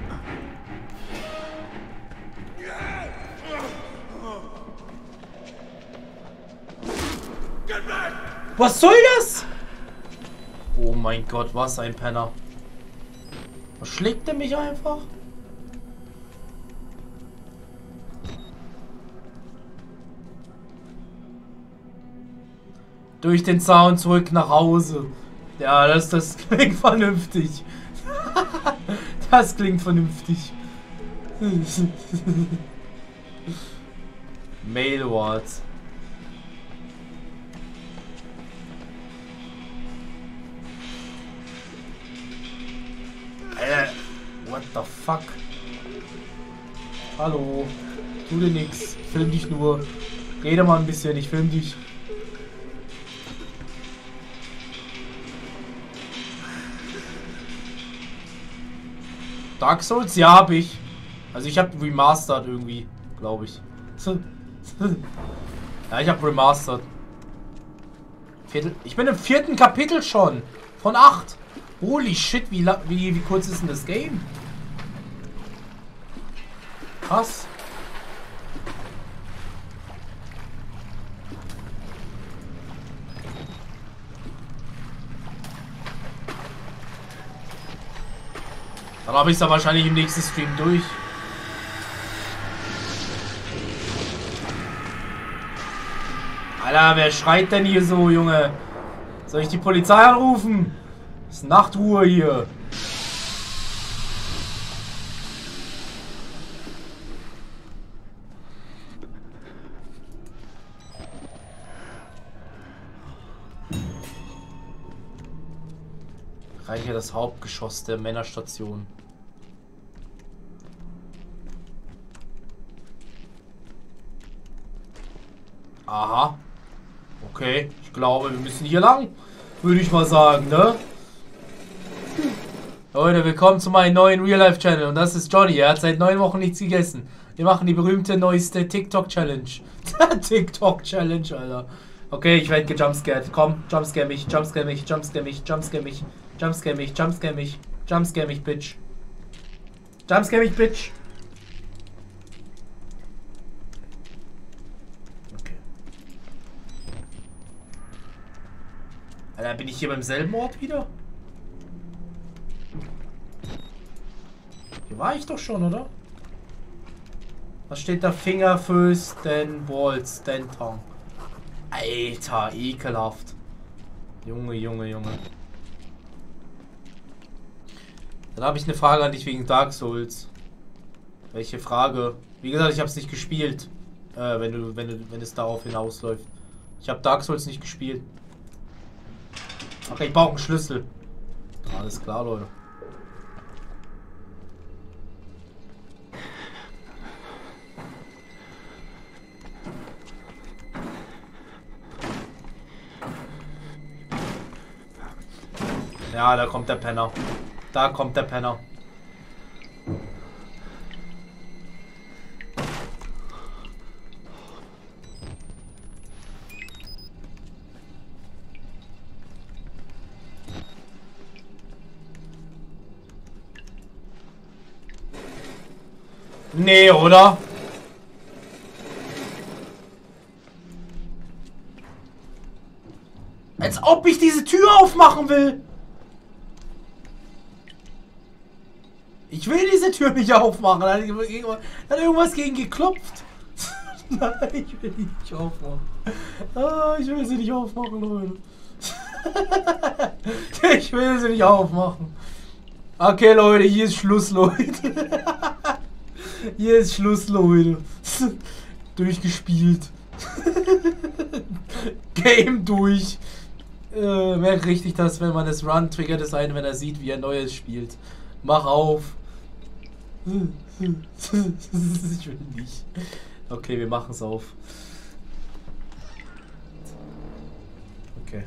Speaker 1: Was soll das? Oh mein Gott, was ein Penner. Was schlägt er mich einfach? Durch den Zaun zurück nach Hause. Ja, das klingt vernünftig. Das klingt vernünftig. Mailwort. What the fuck? Hallo. Tu dir nix. Film dich nur. Rede mal ein bisschen, ich film dich. Dark Souls? Ja, hab ich. Also ich habe remastered irgendwie, glaube ich. Ja, ich habe remastered. Ich bin im 4. Kapitel schon. Von 8. Holy shit, wie kurz ist denn das Game? Krass. Dann habe ich es dann wahrscheinlich im nächsten Stream durch. Alter, wer schreit denn hier so, Junge? Soll ich die Polizei anrufen? Es ist Nachtruhe hier. Reiche das Hauptgeschoss der Männerstation. Aha. Okay, ich glaube, wir müssen hier lang. Würde ich mal sagen, ne? Leute, willkommen zu meinem neuen Real-Life-Channel. Und das ist Johnny. Er hat seit 9 Wochen nichts gegessen. Wir machen die berühmte neueste TikTok-Challenge. TikTok-Challenge, Alter. Okay, ich werde gejumpscared. Komm, jumpscare mich, jumpscare mich, jumpscare mich, jumpscare mich. Jumpscare mich, jumpscare mich. Jumpscare mich, Bitch. Jumpscare mich, Bitch. Okay. Alter, bin ich hier beim selben Ort wieder? Hier war ich doch schon, oder? Was steht da? Finger, First, then Walls, then Tongue. Alter, ekelhaft. Junge, Junge, Junge. Dann habe ich eine Frage an dich wegen Dark Souls. Welche Frage? Wie gesagt, ich habe es nicht gespielt. Wenn es darauf hinausläuft. Ich habe Dark Souls nicht gespielt. Okay, ich brauche einen Schlüssel. Alles klar, Leute. Ja, da kommt der Penner. Da kommt der Penner. Nee, oder? Als ob ich diese Tür aufmachen will. Ich will diese Tür nicht aufmachen. Da hat irgendwas gegen geklopft. Nein, ich will die nicht aufmachen. Ah, ich will sie nicht aufmachen, Leute. Ich will sie nicht aufmachen. Okay, Leute, hier ist Schluss, Leute. Hier ist Schluss, Leute. Durchgespielt. Game durch. Merkt richtig, dass wenn man das Run triggert es einen, wenn er sieht, wie er Neues spielt. Mach auf. Ich will nicht. Okay, wir machen es auf. Okay.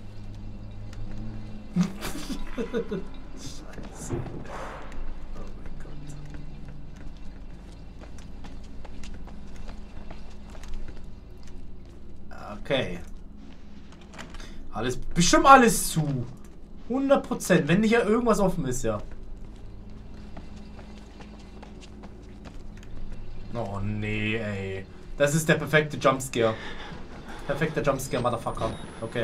Speaker 1: Scheiße. Oh mein Gott. Okay. Alles, bestimmt alles zu. 100%, wenn nicht ja irgendwas offen ist, ja. Oh nee, ey. Das ist der perfekte Jumpscare. Perfekter Jumpscare, Motherfucker. Okay.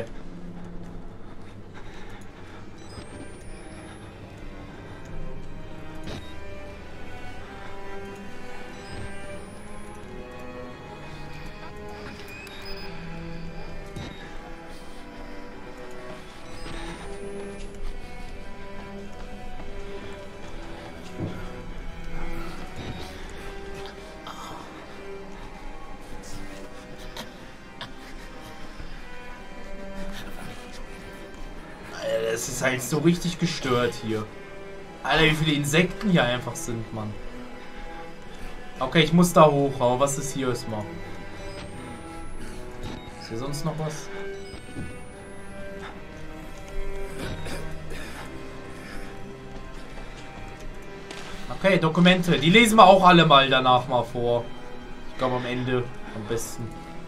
Speaker 1: Es ist halt so richtig gestört hier. Alter, wie viele Insekten hier einfach sind, Mann. Okay, ich muss da hoch, aber was ist hier erstmal? Ist hier sonst noch was? Okay, Dokumente. Die lesen wir auch alle mal danach mal vor. Ich glaube am Ende am besten.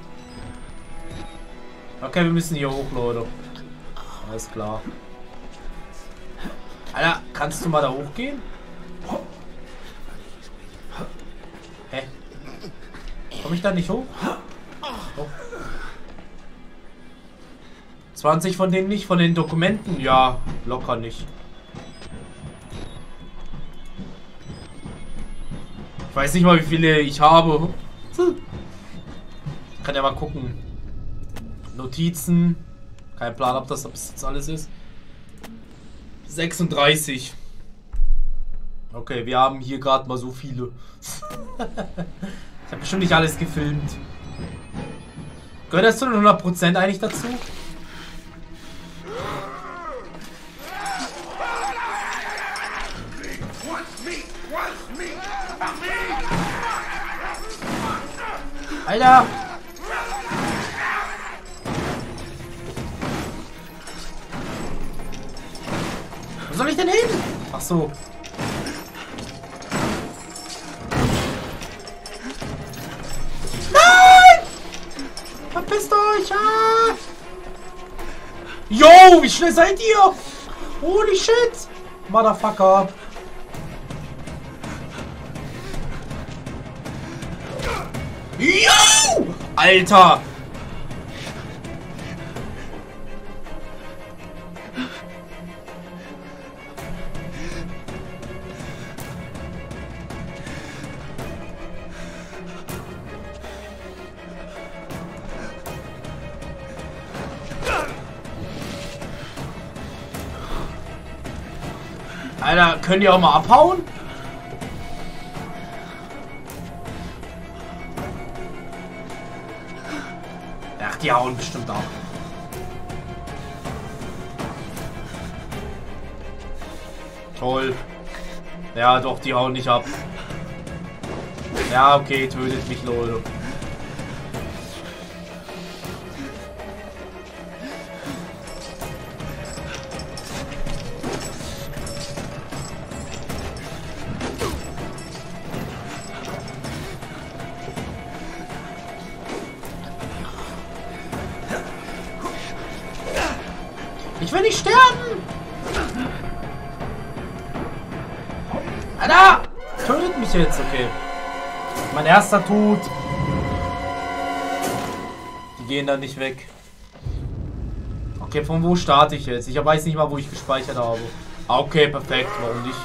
Speaker 1: Okay, wir müssen hier hoch, Leute. Alles klar. Alter, kannst du mal da hochgehen? Hä? Komm ich da nicht hoch? Oh. 20 von denen nicht? Von den Dokumenten? Ja, locker nicht. Ich weiß nicht mal, wie viele ich habe. Ich kann ja mal gucken. Notizen. Kein Plan, ob das jetzt alles ist. 36. Okay, wir haben hier gerade mal so viele. Ich habe bestimmt nicht alles gefilmt. Gehört das zu den 100% eigentlich dazu? Alter! Wo soll ich denn hin? Ach so. Nein! Verpisst euch! Ah! Yo, wie schnell seid ihr? Holy shit! Motherfucker! Yo! Alter! Alter, könnt ihr auch mal abhauen? Ach, die hauen bestimmt ab. Toll. Ja, doch, die hauen nicht ab. Ja, okay, tötet mich, Leute. Ich will nicht sterben! Alter! Tötet mich jetzt, okay. Mein erster Tod. Die gehen da nicht weg. Okay, von wo starte ich jetzt? Ich weiß nicht mal, wo ich gespeichert habe. Okay, perfekt. Warum nicht?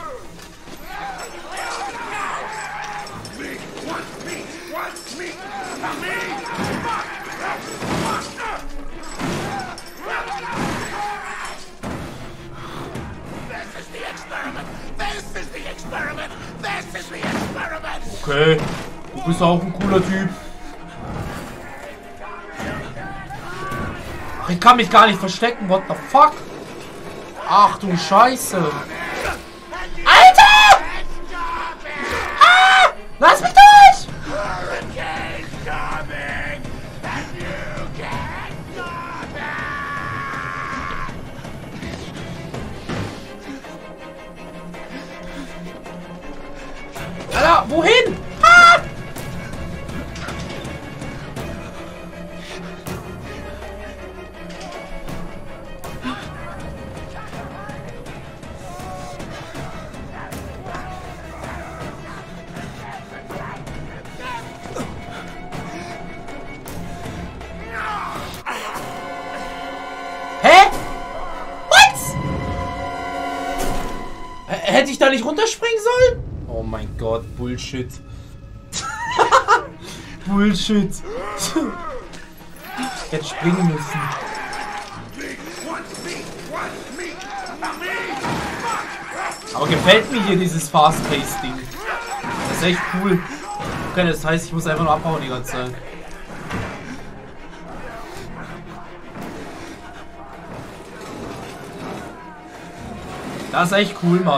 Speaker 1: Okay. Du bist auch ein cooler Typ. Ach, ich kann mich gar nicht verstecken. What the fuck? Ach du Scheiße. Alter! Ah! Lass mich durch! Alter, wohin? Ah! Hä? What? Hätte ich da nicht runterspringen sollen? Oh mein Gott, Bullshit. Bullshit. Ich hätte springen müssen. Aber gefällt mir hier dieses Fast-Pace-Ding. Das ist echt cool. Okay, das heißt, ich muss einfach nur abhauen die ganze Zeit. Das ist echt cool, Mann.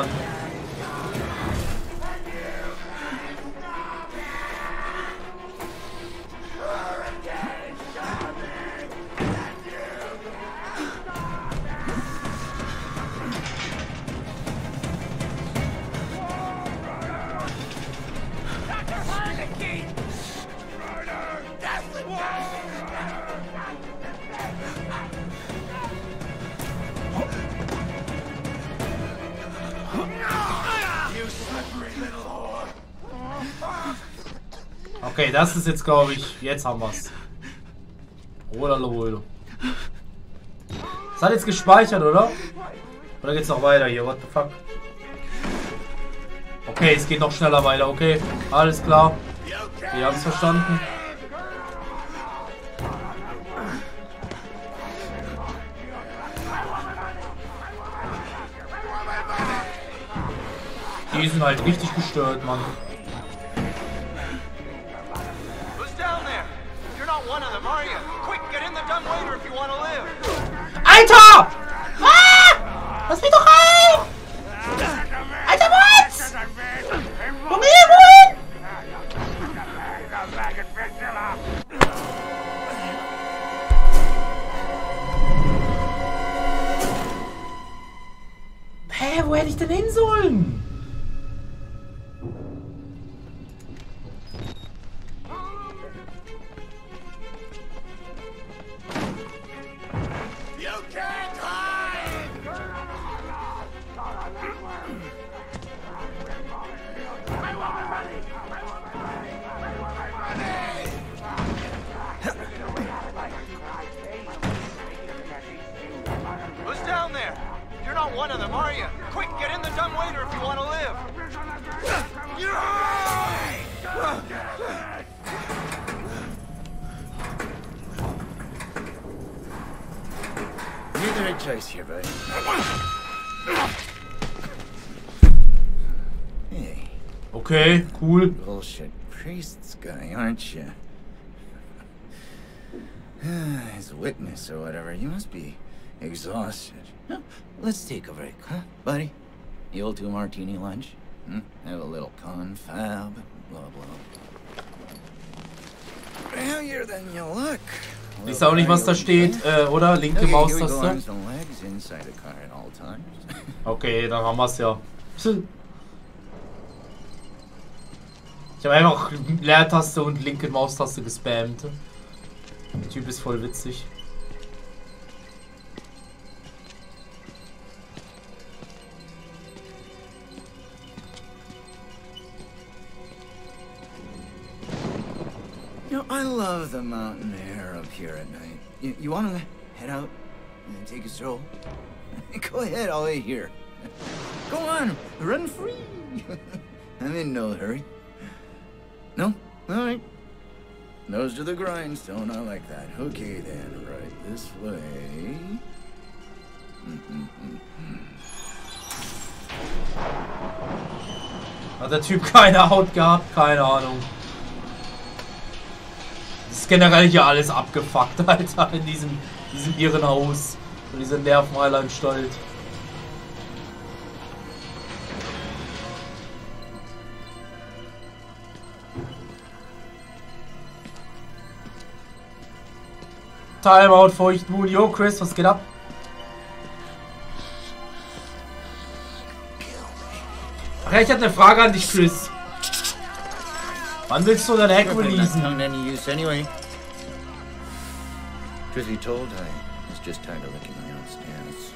Speaker 1: Okay, das ist jetzt, glaube ich, jetzt haben wir's. Oder lol. Das hat jetzt gespeichert, oder? Oder geht's noch weiter hier? What the fuck? Okay, es geht noch schneller weiter. Okay, alles klar. Wir haben es verstanden. Die sind halt richtig gestört, Mann. Alter! Ah! Lass mich doch rein! Alter, was? Komm hier, wohin? Hä, wo hätte ich denn hin sollen?
Speaker 5: One of them, are you? Quick, get in the dumb waiter if you want to live.
Speaker 3: You're the right choice here, buddy. Hey.
Speaker 1: Okay, cool.
Speaker 3: Bullshit priest's guy, aren't you? His witness or whatever. You must be exhausted. Huh? Let's take a break, huh, buddy? The old 2-martini lunch? Have a little confab, blah, blah. Happier than you look.
Speaker 1: Liest auch nicht, was da steht, oder? Linke Maustaste. Okay, dann haben wir's ja. Ich habe einfach Leertaste und linke Maustaste gespammt. Der Typ ist voll witzig.
Speaker 3: You know, I love the mountain air up here at night. You want to head out and take a stroll? Go ahead, I'll wait here. Go on, run free. I'm in no hurry. No? All right. Nose to the grindstone, I like that. Okay then, right this way.
Speaker 1: Hat der Typ keine Haut gehabt? Keine Ahnung. Das ist generell hier alles abgefuckt, Alter, in diesem Irrenhaus. Und diese Nervenheilanstalt. Timeout, Feuchtmut. Yo, Chris, was geht ab? Ach ja, ich hatte eine Frage an dich, Chris. Wann willst du dein Hack releasen?
Speaker 6: Anyway. Truth be told, I was just tired of licking my own stairs.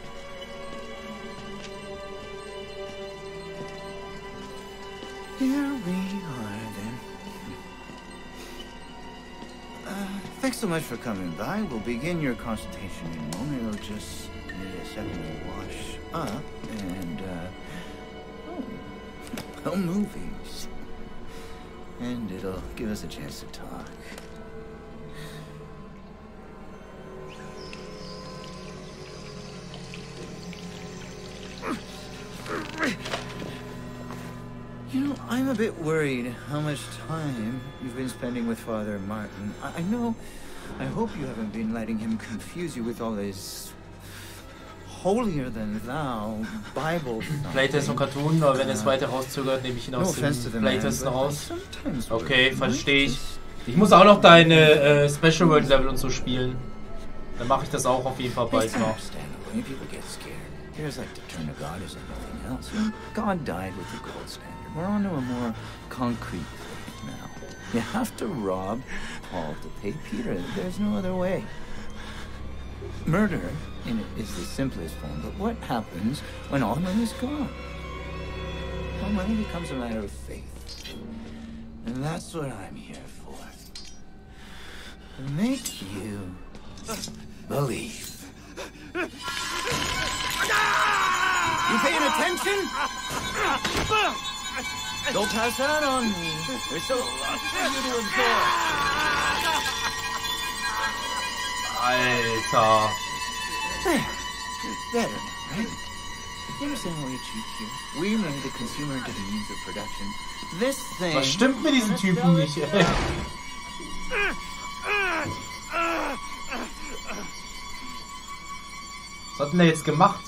Speaker 6: Here we are then. Thanks so much for coming by. We'll begin your consultation in a moment. It'll just need a second to wash up and, oh, movies. And it'll give us a chance to talk. You know, I'm a bit worried how much time you've been spending with Father Martin. I know, I hope you haven't been letting him confuse you with all his holier than thou Bible.
Speaker 1: Playtest und Cartoon, aber wenn es weiter rauszögert, nehme ich ihn aus dem Playtesten raus. Okay, verstehe ich. Ich muss auch noch deine Special World Level und so spielen. Dann mache ich das auch auf jeden Fall bald noch.
Speaker 6: There's like to turn to God as anything else. God died with the gold standard. We're on to a more concrete thing now. You have to rob Paul to pay Peter. There's no other way. Murder in it is the simplest form, but what happens when all money is gone? Well, money becomes a matter of faith. And that's what I'm here for. To make you believe. You paying attention? Don't pass that on me. There's so much for you to absorb.
Speaker 1: Alter.
Speaker 6: There. Better now, right? You understand what we achieved here? We made the consumer into the means of production. This thing...
Speaker 1: Was stimmt mit diesem Typen nicht, ey? Was hat denn der jetzt gemacht?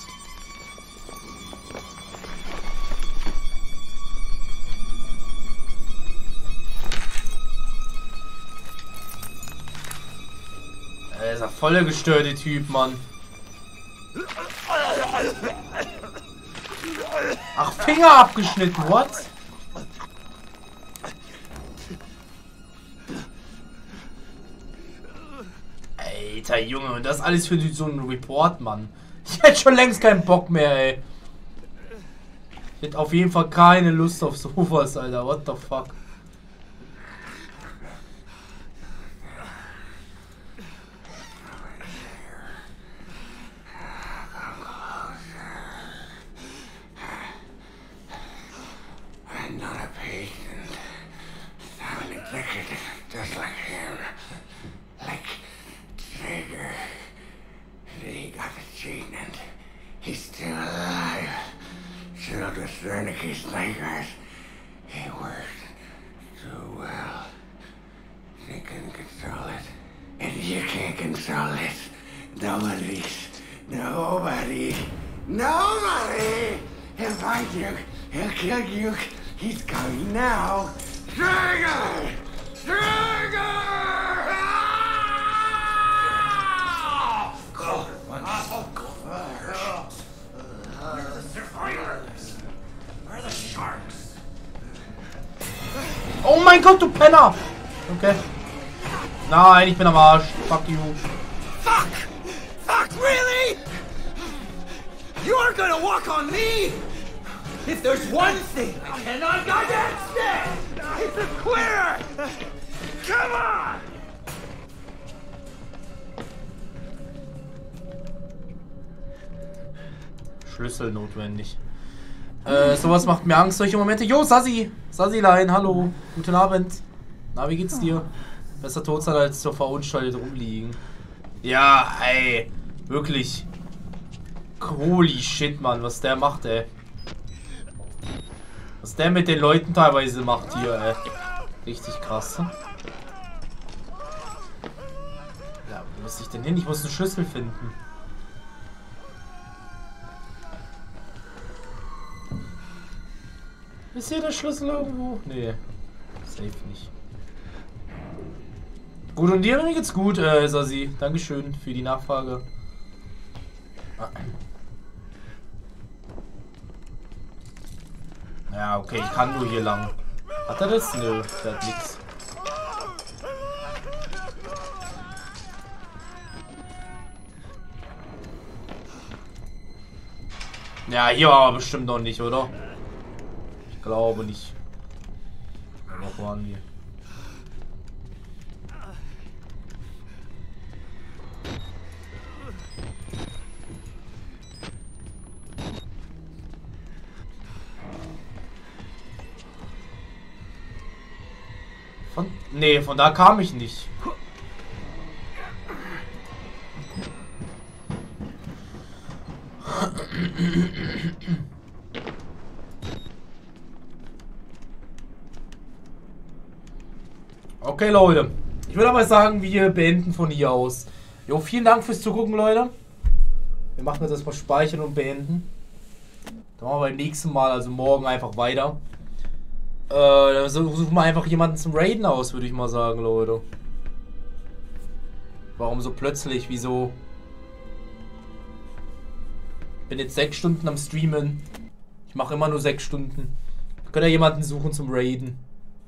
Speaker 1: Er ist ein voller gestörte Typ, Mann. Ach, Finger abgeschnitten, what? Alter Junge, und das alles für so einen Report, Mann. Ich hätte schon längst keinen Bock mehr, ey. Ich hätte auf jeden Fall keine Lust auf sowas, Alter. What the fuck?
Speaker 3: I'm not a patient. I'm an executive, just like him. Like Traeger. He got the treatment. He's still alive. Filled with Wernicke's nightmares. He worked so well. They couldn't control it. And you can't control it. Nobody. He'll find you. He'll kill you. He's coming now. Traeger!
Speaker 1: Oh mein Gott, du Penner! Okay. Nein, ich bin am Arsch. Fuck you.
Speaker 6: Fuck! Fuck, really? You're gonna walk on me? If there's one thing I cannot goddamn stand, it's a quitter! Come on!
Speaker 1: Schlüssel notwendig. Sowas macht mir Angst, solche Momente. Jo, Sassi! Sassilein, hallo. Guten Abend. Na, wie geht's dir? Besser tot sein als so verunstaltet rumliegen. Ja, ey. Wirklich. Holy shit, Mann, was der macht, ey. Was der mit den Leuten teilweise macht hier, ey. Richtig krass. Ja, wo muss ich denn hin? Ich muss einen Schlüssel finden. Ist hier der Schlüssel irgendwo? Nee. Safe nicht. Gut, und dir geht's gut, Sasi. Dankeschön für die Nachfrage. Ja, okay, ich kann nur hier lang. Hat er das? Nö, der hat nix. Ja, hier war aber bestimmt noch nicht, oder? Ich glaube nicht. Noch waren wir. Nee, von da kam ich nicht. Okay, Leute. Ich würde aber sagen, wir beenden von hier aus. Jo, vielen Dank fürs Zugucken, Leute. Wir machen jetzt erstmal speichern und beenden. Dann machen wir beim nächsten Mal, also morgen, einfach weiter. Dann suchen wir einfach jemanden zum Raiden aus, würde ich mal sagen, Leute. Warum so plötzlich? Wieso? Ich bin jetzt 6 Stunden am Streamen. Ich mache immer nur 6 Stunden. Könnt ihr jemanden suchen zum Raiden?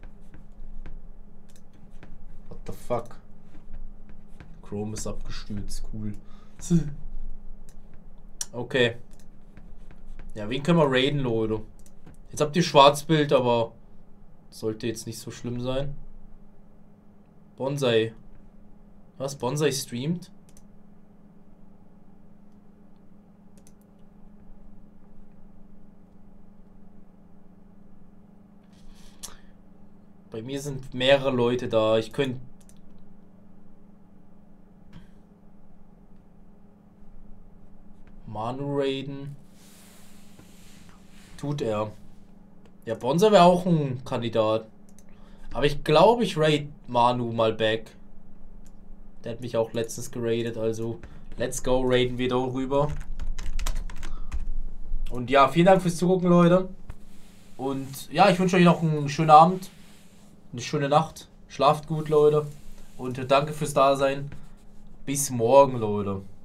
Speaker 1: What the fuck? Chrome ist abgestürzt, cool. Okay. Ja, wen können wir raiden, Leute? Jetzt habt ihr Schwarzbild, aber sollte jetzt nicht so schlimm sein. Bonsai. Was? Bonsai streamt? Bei mir sind mehrere Leute da. Ich könnte... Manu raiden. Tut er. Ja, Bonsai wäre auch ein Kandidat. Aber ich glaube, ich raid Manu mal back. Der hat mich auch letztens geradet, also let's go, raiden wir darüber. Und ja, vielen Dank fürs Zugucken, Leute. Und ja, ich wünsche euch noch einen schönen Abend, eine schöne Nacht. Schlaft gut, Leute. Und danke fürs Dasein. Bis morgen, Leute.